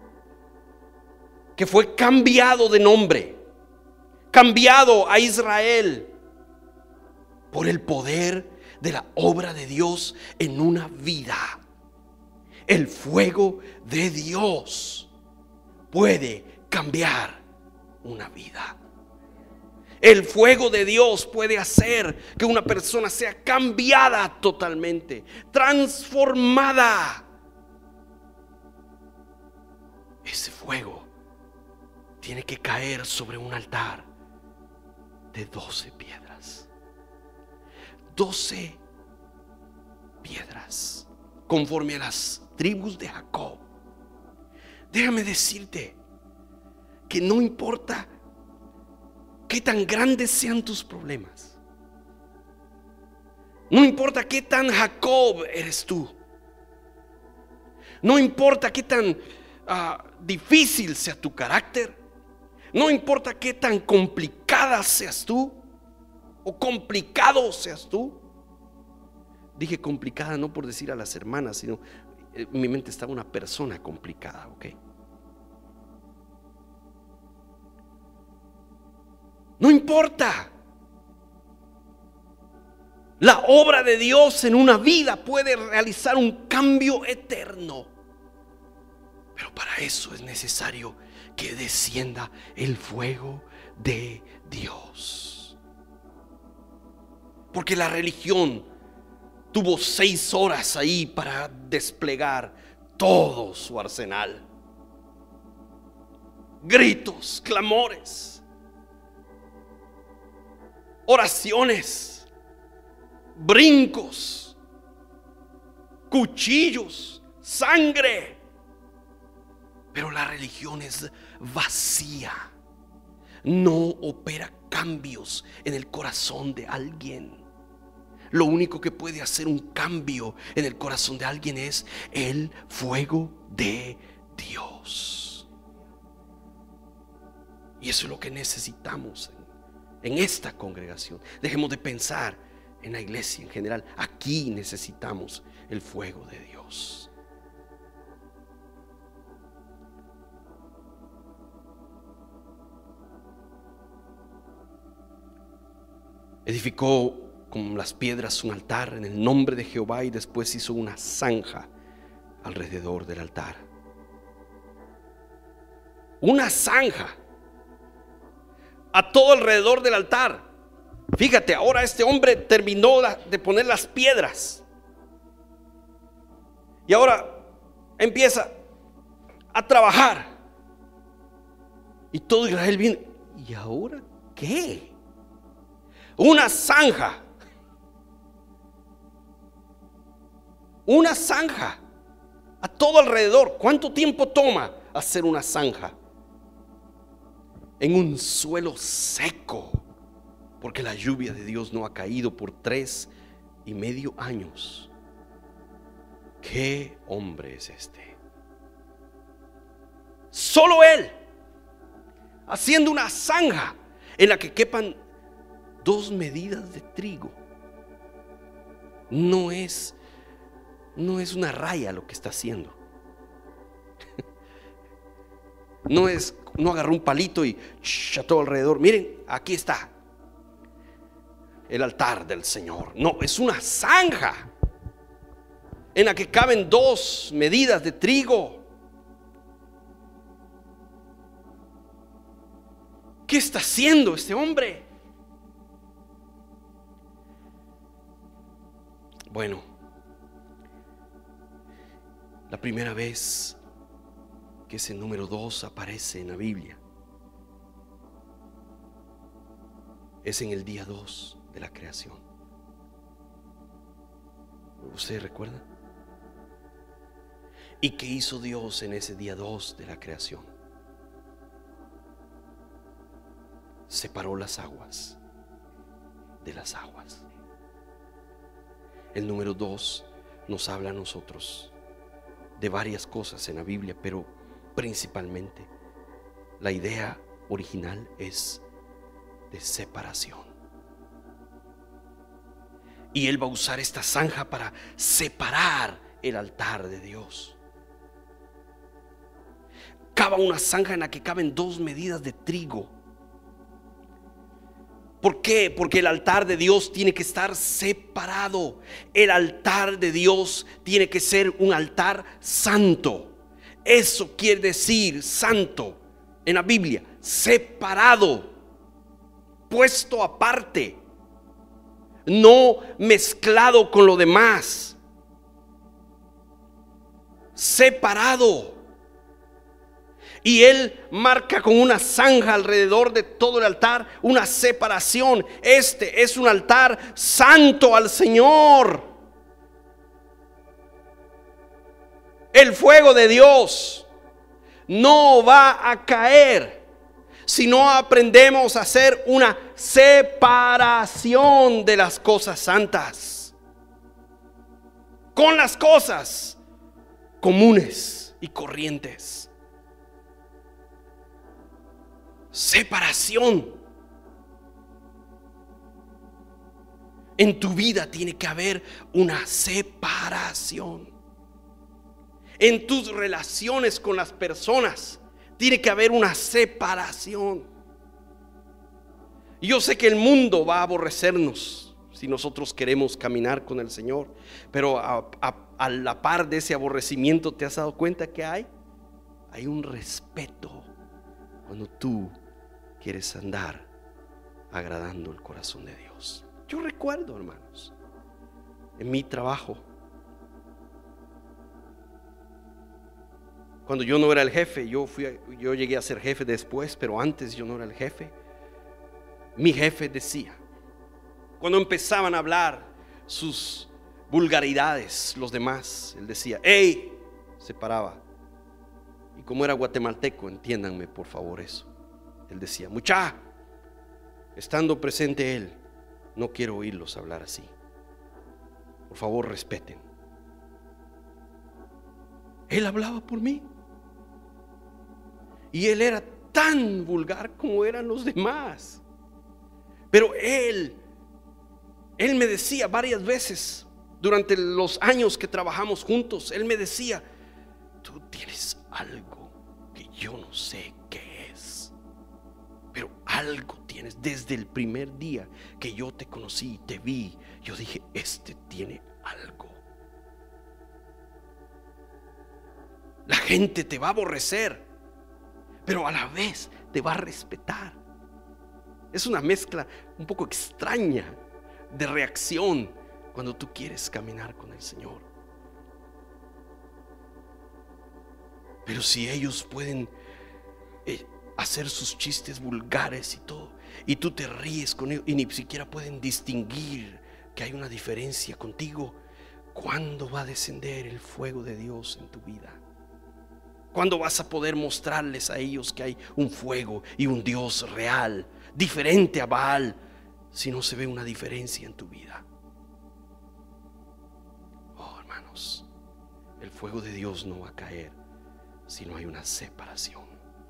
que fue cambiado de nombre, cambiado a Israel por el poder de la obra de Dios en una vida. El fuego de Dios puede cambiar una vida. El fuego de Dios puede hacer que una persona sea cambiada totalmente, transformada. Ese fuego tiene que caer sobre un altar de doce piedras. Doce piedras, conforme a las tribus de Jacob. Déjame decirte que no importa qué tan grandes sean tus problemas, no importa qué tan Jacob eres tú, no importa qué tan uh, difícil sea tu carácter, no importa qué tan complicada seas tú o complicado seas tú. Dije complicada no por decir a las hermanas, sino en mi mente estaba una persona complicada, ¿ok? No importa. La obra de Dios en una vida puede realizar un cambio eterno, pero para eso es necesario que descienda el fuego de Dios. Porque la religión tuvo seis horas ahí para desplegar todo su arsenal. Gritos, clamores, oraciones, brincos, cuchillos, sangre. Pero la religión es vacía. No opera cambios en el corazón de alguien. Lo único que puede hacer un cambio en el corazón de alguien es el fuego de Dios. Y eso es lo que necesitamos en, en esta congregación. Dejemos de pensar en la iglesia en general. Aquí necesitamos el fuego de Dios. Edificó con las piedras un altar en el nombre de Jehová y después hizo una zanja alrededor del altar. Una zanja a todo alrededor del altar. Fíjate, ahora este hombre terminó de poner las piedras y ahora empieza a trabajar. Y todo Israel viene. ¿Y ahora qué? Una zanja. Una zanja a todo alrededor. ¿Cuánto tiempo toma hacer una zanja? En un suelo seco, porque la lluvia de Dios no ha caído por tres y medio años. ¿Qué hombre es este? Solo él, haciendo una zanja en la que quepan dos medidas de trigo. No es, no es una raya lo que está haciendo. No es, no agarró un palito y shh, a todo alrededor. Miren, aquí está el altar del Señor. No, es una zanja en la que caben dos medidas de trigo. ¿Qué está haciendo este hombre? Bueno, la primera vez que ese número dos aparece en la Biblia es en el día dos de la creación. ¿Usted recuerda? ¿Y qué hizo Dios en ese día dos de la creación? Separó las aguas de las aguas. El número dos nos habla a nosotros de varias cosas en la Biblia, pero principalmente la idea original es de separación. Y Él va a usar esta zanja para separar el altar de Dios. Cava una zanja en la que caben dos medidas de trigo. ¿Por qué? Porque el altar de Dios tiene que estar separado. El altar de Dios tiene que ser un altar santo. Eso quiere decir santo en la Biblia, separado, puesto aparte, no mezclado con lo demás, separado. Y Él marca con una zanja alrededor de todo el altar una separación. Este es un altar santo al Señor. El fuego de Dios no va a caer si no aprendemos a hacer una separación de las cosas santas con las cosas comunes y corrientes. Separación. En tu vida tiene que haber una separación. En tus relaciones con las personas tiene que haber una separación. Yo sé que el mundo va a aborrecernos si nosotros queremos caminar con el Señor, pero a, a, a la par de ese aborrecimiento, ¿te has dado cuenta que hay? Hay un respeto cuando tú quieres andar agradando el corazón de Dios. Yo recuerdo, hermanos, en mi trabajo. Cuando yo no era el jefe, yo fui, yo llegué a ser jefe después, pero antes yo no era el jefe. Mi jefe decía, cuando empezaban a hablar sus vulgaridades los demás, él decía, ¡hey! Se paraba. Y como era guatemalteco, entiéndanme por favor eso, él decía, mucha, estando presente él, no quiero oírlos hablar así. Por favor, respeten. Él hablaba por mí. Y él era tan vulgar como eran los demás. Pero él, él me decía varias veces durante los años que trabajamos juntos, él me decía, tú tienes algo que yo no sé qué es, pero algo tienes. Desde el primer día que yo te conocí y te vi, yo dije, este tiene algo. La gente te va a aborrecer, pero a la vez te va a respetar. Es una mezcla un poco extraña de reacción cuando tú quieres caminar con el Señor. Pero si ellos pueden eh, hacer sus chistes vulgares y todo, y tú te ríes con ellos y ni siquiera pueden distinguir que hay una diferencia contigo, ¿cuándo va a descender el fuego de Dios en tu vida? ¿Cuándo vas a poder mostrarles a ellos que hay un fuego y un Dios real, diferente a Baal, si no se ve una diferencia en tu vida? Oh, hermanos, el fuego de Dios no va a caer si no hay una separación.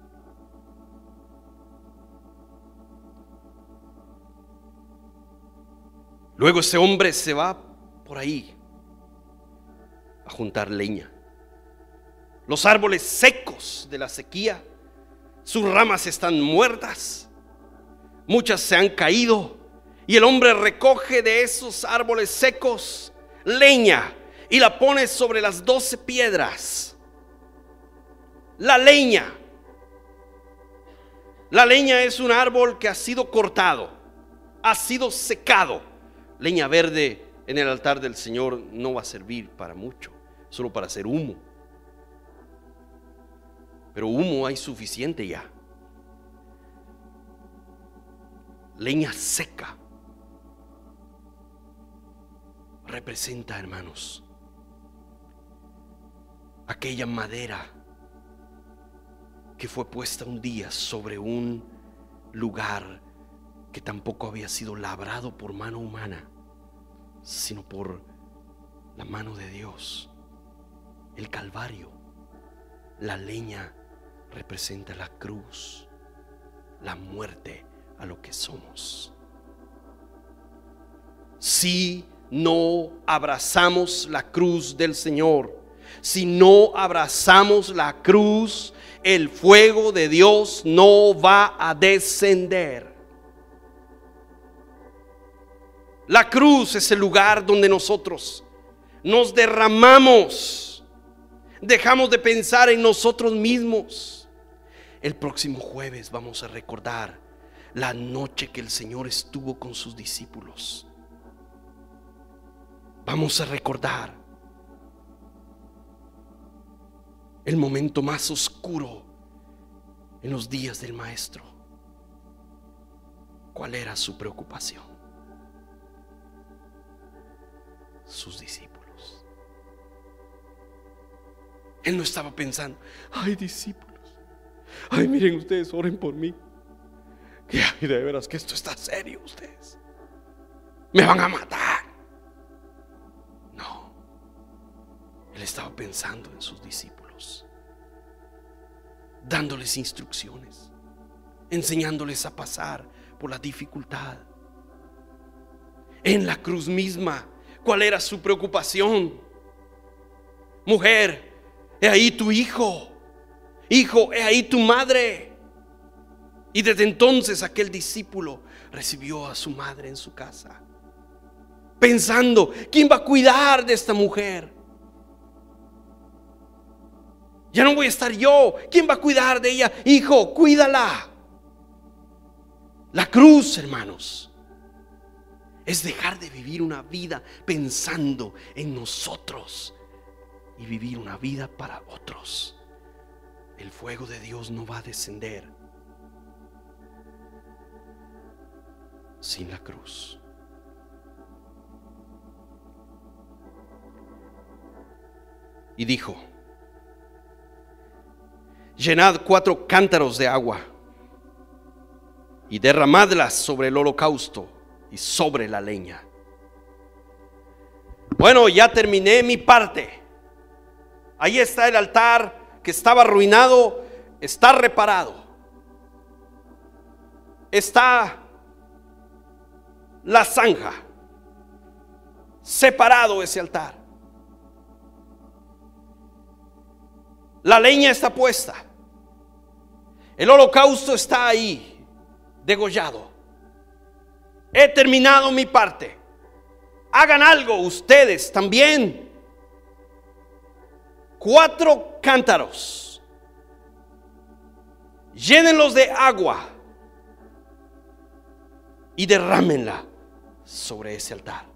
Luego ese hombre se va por ahí a juntar leña. Los árboles secos de la sequía, sus ramas están muertas, muchas se han caído, y el hombre recoge de esos árboles secos leña y la pone sobre las doce piedras. La leña, la leña es un árbol que ha sido cortado, ha sido secado. Leña verde en el altar del Señor no va a servir para mucho, solo para hacer humo. Pero humo hay suficiente ya. Leña seca representa, hermanos, aquella madera que fue puesta un día sobre un lugar que tampoco había sido labrado por mano humana, sino por la mano de Dios. El Calvario. La leña representa la cruz, la muerte a lo que somos. Si no abrazamos la cruz del Señor, si no abrazamos la cruz, el fuego de Dios no va a descender. La cruz es el lugar donde nosotros nos derramamos, dejamos de pensar en nosotros mismos. El próximo jueves vamos a recordar la noche que el Señor estuvo con sus discípulos. Vamos a recordar el momento más oscuro en los días del Maestro. ¿Cuál era su preocupación? Sus discípulos. Él no estaba pensando, ay, discípulos, ay, miren ustedes, oren por mí, que ay, de veras que esto está serio, ustedes me van a matar. No, él estaba pensando en sus discípulos, dándoles instrucciones, enseñándoles a pasar por la dificultad. En la cruz misma, ¿cuál era su preocupación? Mujer, he ahí tu hijo. Hijo, he ahí tu madre. Y desde entonces aquel discípulo recibió a su madre en su casa, pensando, ¿quién va a cuidar de esta mujer? Ya no voy a estar yo, ¿quién va a cuidar de ella? Hijo, cuídala. La cruz, hermanos, es dejar de vivir una vida pensando en nosotros y vivir una vida para otros. El fuego de Dios no va a descender sin la cruz. Y dijo: llenad cuatro cántaros de agua y derramadlas sobre el holocausto y sobre la leña. Bueno, ya terminé mi parte. Ahí está el altar que estaba arruinado, está reparado. Está la zanja, separado ese altar. La leña está puesta. El holocausto está ahí, degollado. He terminado mi parte. Hagan algo ustedes también. Cuatro cántaros, llénenlos de agua y derrámenla sobre ese altar.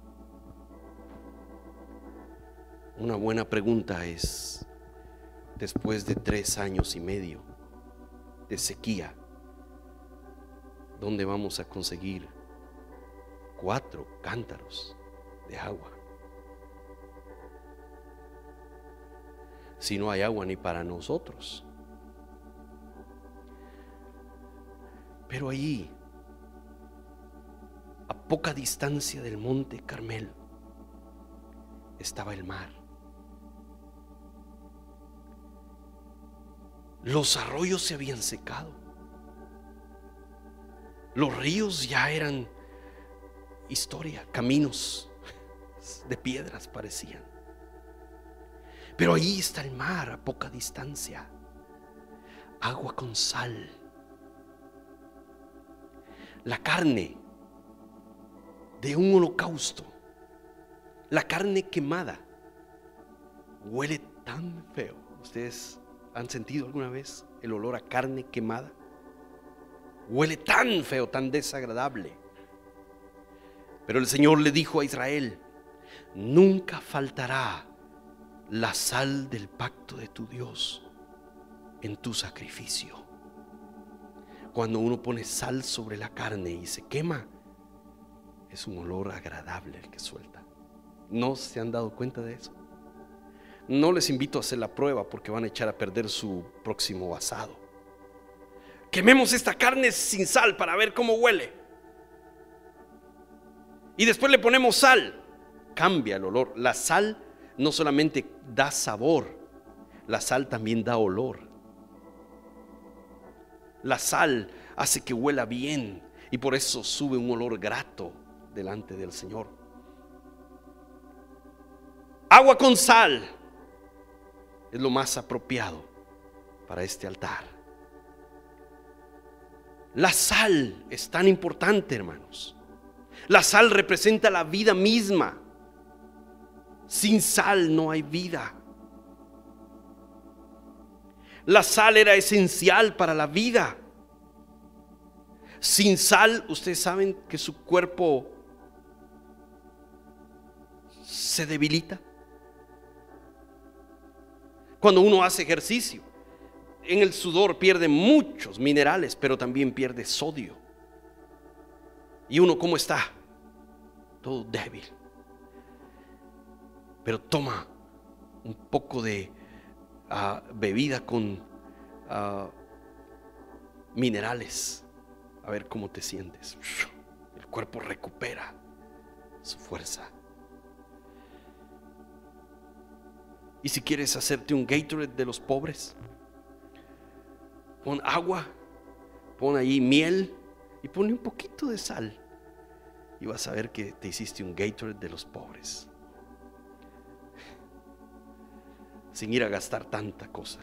Una buena pregunta es: después de tres años y medio de sequía, ¿dónde vamos a conseguir cuatro cántaros de agua? Si no hay agua ni para nosotros. Pero allí, a poca distancia del monte Carmelo, estaba el mar. Los arroyos se habían secado. Los ríos ya eran historia, caminos de piedras parecían. Pero ahí está el mar a poca distancia. Agua con sal. La carne de un holocausto, la carne quemada, huele tan feo. ¿Ustedes han sentido alguna vez el olor a carne quemada? Huele tan feo, tan desagradable. Pero el Señor le dijo a Israel: nunca faltará la sal del pacto de tu Dios en tu sacrificio. Cuando uno pone sal sobre la carne y se quema, es un olor agradable el que suelta. ¿No se han dado cuenta de eso? No les invito a hacer la prueba porque van a echar a perder su próximo asado. Quememos esta carne sin sal para ver cómo huele. Y después le ponemos sal. Cambia el olor. La sal no solamente da sabor, la sal también da olor. La sal hace que huela bien y por eso sube un olor grato delante del Señor. Agua con sal es lo más apropiado para este altar. La sal es tan importante, hermanos. La sal representa la vida misma. Sin sal no hay vida. La sal era esencial para la vida. Sin sal, ustedes saben que su cuerpo se debilita. Cuando uno hace ejercicio, en el sudor pierde muchos minerales, pero también pierde sodio. ¿Y uno cómo está? Todo débil. Pero toma un poco de uh, bebida con uh, minerales, a ver cómo te sientes. El cuerpo recupera su fuerza. Y si quieres hacerte un Gatorade de los pobres, pon agua, pon ahí miel y pon un poquito de sal y vas a ver que te hiciste un Gatorade de los pobres, sin ir a gastar tanta cosa.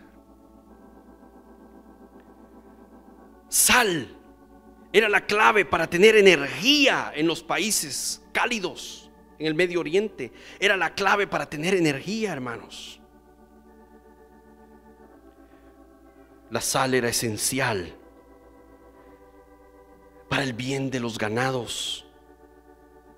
Sal era la clave para tener energía en los países cálidos. En el Medio Oriente era la clave para tener energía, hermanos. La sal era esencial para el bien de los ganados.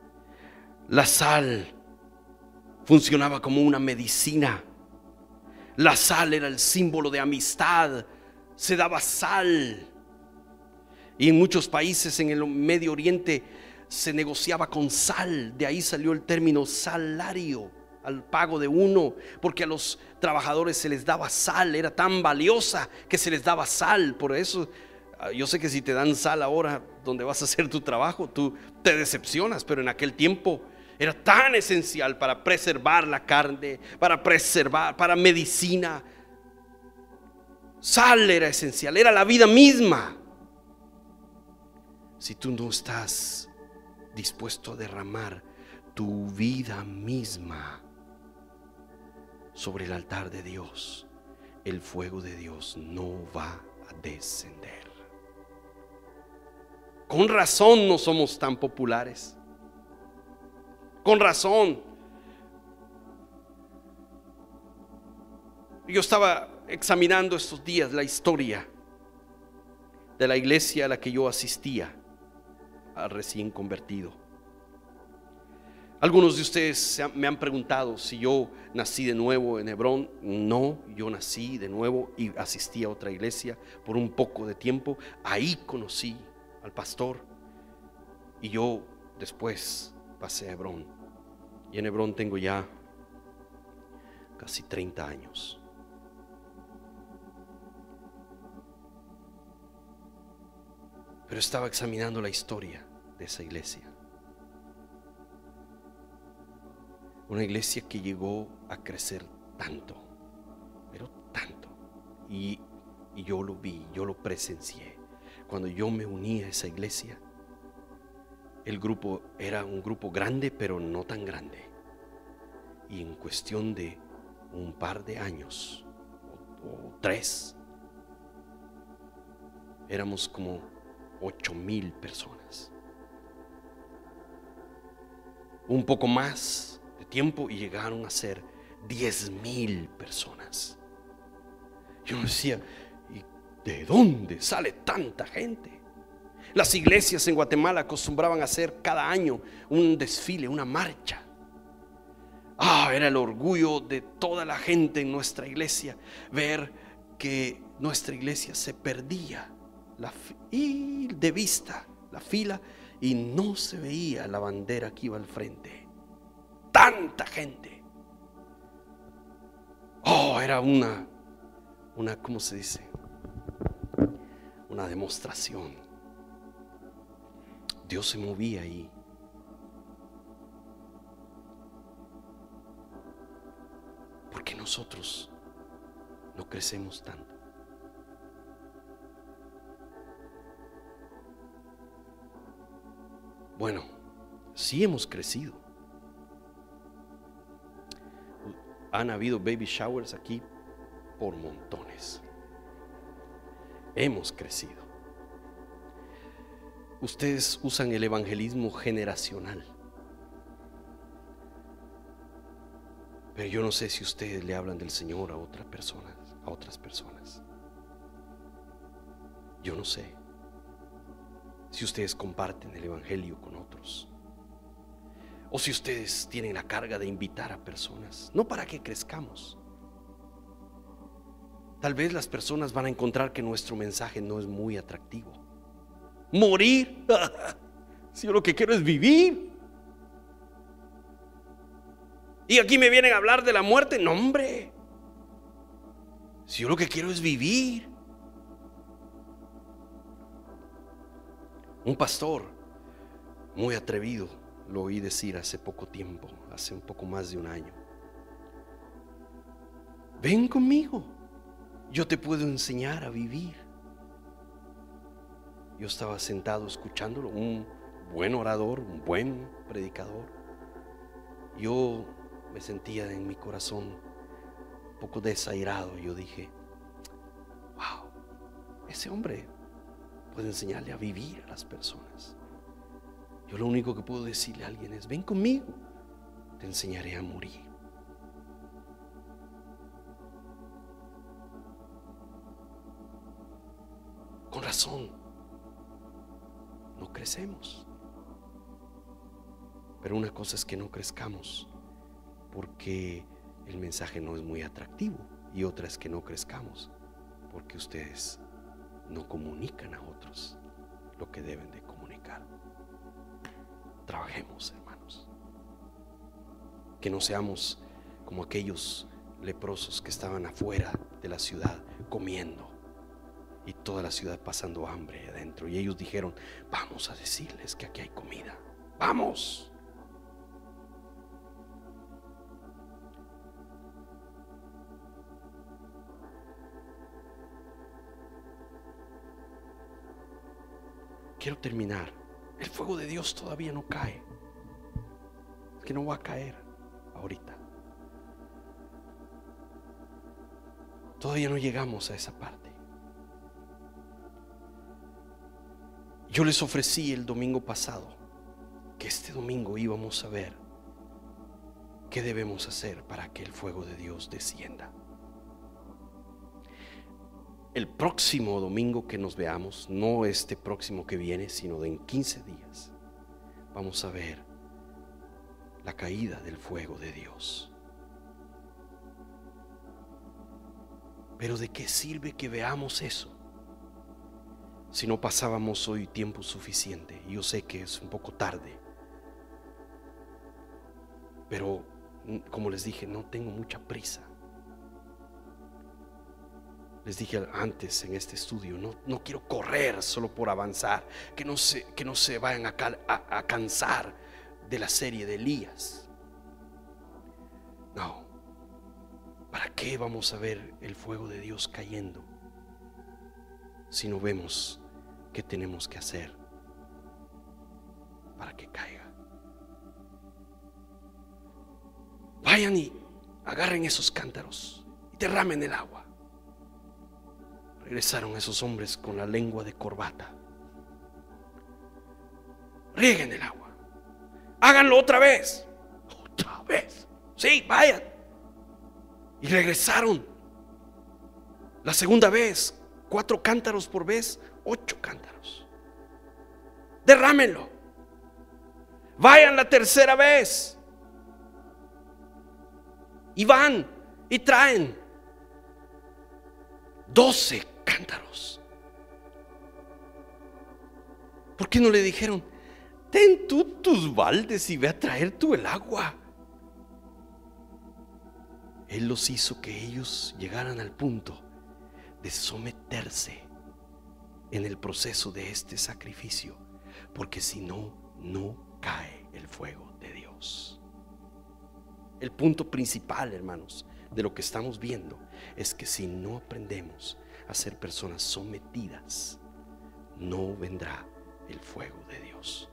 La sal funcionaba como una medicina. La sal era el símbolo de amistad. Se daba sal. Y en muchos países en el Medio Oriente se negociaba con sal. De ahí salió el término salario, al pago de uno, porque a los trabajadores se les daba sal. Era tan valiosa que se les daba sal. Por eso yo sé que si te dan sal ahora donde vas a hacer tu trabajo, tú te decepcionas, pero en aquel tiempo era tan esencial para preservar la carne, para preservar, para medicina. Sal era esencial, era la vida misma. Si tú no estás dispuesto a derramar tu vida misma sobre el altar de Dios, el fuego de Dios no va a descender. Con razón no somos tan populares. Con razón. Yo estaba examinando estos días la historia de la iglesia a la que yo asistía, al recién convertido. Algunos de ustedes me han preguntado si yo nací de nuevo en Hebrón. No, yo nací de nuevo y asistí a otra iglesia por un poco de tiempo. Ahí conocí al pastor y yo después pasé a Hebrón. Y en Hebrón tengo ya casi treinta años. Pero estaba examinando la historia de esa iglesia. Una iglesia que llegó a crecer tanto, pero tanto. Y, y yo lo vi, yo lo presencié. Cuando yo me uní a esa iglesia, el grupo era un grupo grande, pero no tan grande. Y en cuestión de un par de años, o, o tres, éramos como ocho mil personas. Un poco más de tiempo y llegaron a ser diez mil personas. Yo decía, ¿y de dónde sale tanta gente? Las iglesias en Guatemala acostumbraban a hacer cada año un desfile, una marcha. Ah, era el orgullo de toda la gente en nuestra iglesia ver que nuestra iglesia se perdía la, y de vista la fila y no se veía la bandera que iba al frente. Tanta gente. Oh, era una, una, ¿cómo se dice? Una demostración. Dios se movía ahí. ¿Por qué nosotros no crecemos tanto? Bueno, sí hemos crecido. Han habido baby showers aquí por montones. Hemos crecido. Ustedes usan el evangelismo generacional. Pero yo no sé si ustedes le hablan del Señor a otras personas, a otras personas. Yo no sé si ustedes comparten el evangelio con otros, o si ustedes tienen la carga de invitar a personas, no para que crezcamos. Tal vez las personas van a encontrar que nuestro mensaje no es muy atractivo. Morir. Si yo lo que quiero es vivir. Y aquí me vienen a hablar de la muerte. No, hombre. Si yo lo que quiero es vivir. Un pastor muy atrevido, lo oí decir hace poco tiempo, hace un poco más de un año. Ven conmigo, yo te puedo enseñar a vivir. Yo estaba sentado escuchándolo, un buen orador, un buen predicador. Yo me sentía en mi corazón un poco desairado. Yo dije, wow, ese hombre puede enseñarle a vivir a las personas. Yo lo único que puedo decirle a alguien es, ven conmigo, te enseñaré a morir. Con razón, no crecemos. Pero una cosa es que no crezcamos porque el mensaje no es muy atractivo, y otra es que no crezcamos porque ustedes no comunican a otros lo que deben de comunicar. Trabajemos, hermanos. Que no seamos como aquellos leprosos que estaban afuera de la ciudad comiendo y toda la ciudad pasando hambre adentro, y ellos dijeron: vamos a decirles que aquí hay comida, vamos. Quiero terminar. El fuego de Dios todavía no cae. Es que no va a caer ahorita. Todavía no llegamos a esa parte. Yo les ofrecí el domingo pasado que este domingo íbamos a ver qué debemos hacer para que el fuego de Dios descienda. El próximo domingo que nos veamos, no este próximo que viene, sino de en quince días, vamos a ver la caída del fuego de Dios. Pero ¿de qué sirve que veamos eso si no pasábamos hoy tiempo suficiente? Yo sé que es un poco tarde, pero como les dije, no tengo mucha prisa. Les dije antes en este estudio, no, no quiero correr solo por avanzar, que no se, que no se vayan a, a, a cansar de la serie de Elías. No, ¿para qué vamos a ver el fuego de Dios cayendo si no vemos qué tenemos que hacer para que caiga? Vayan y agarren esos cántaros y derramen el agua. Regresaron esos hombres con la lengua de corbata. Rieguen el agua. Háganlo otra vez. Otra vez. Sí, vayan. Y regresaron. La segunda vez, cuatro cántaros por vez, ocho cántaros. Derrámenlo. Vayan la tercera vez. Y van y traen doce cántaros. ¿Por qué no le dijeron: ten tú tus baldes y ve a traer tú el agua? Él los hizo que ellos llegaran al punto de someterse en el proceso de este sacrificio, porque si no, no cae el fuego de Dios. El punto principal, hermanos, de lo que estamos viendo es que si no aprendemos a ser personas sometidas, no vendrá el fuego de Dios.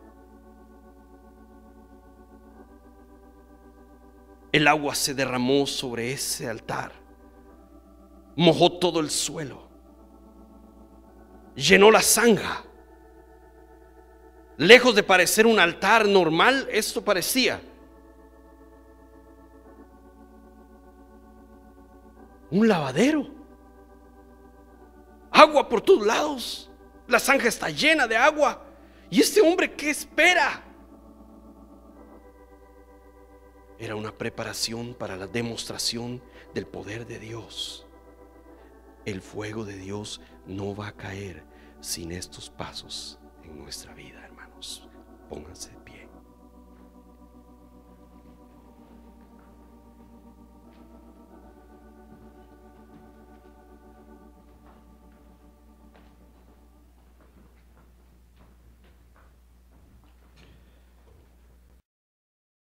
El agua se derramó sobre ese altar, mojó todo el suelo, llenó la zanja. Lejos de parecer un altar normal, esto parecía un lavadero. Agua por todos lados. La zanja está llena de agua. ¿Y este hombre qué espera? Era una preparación para la demostración del poder de Dios. El fuego de Dios no va a caer sin estos pasos en nuestra vida, hermanos. Pónganse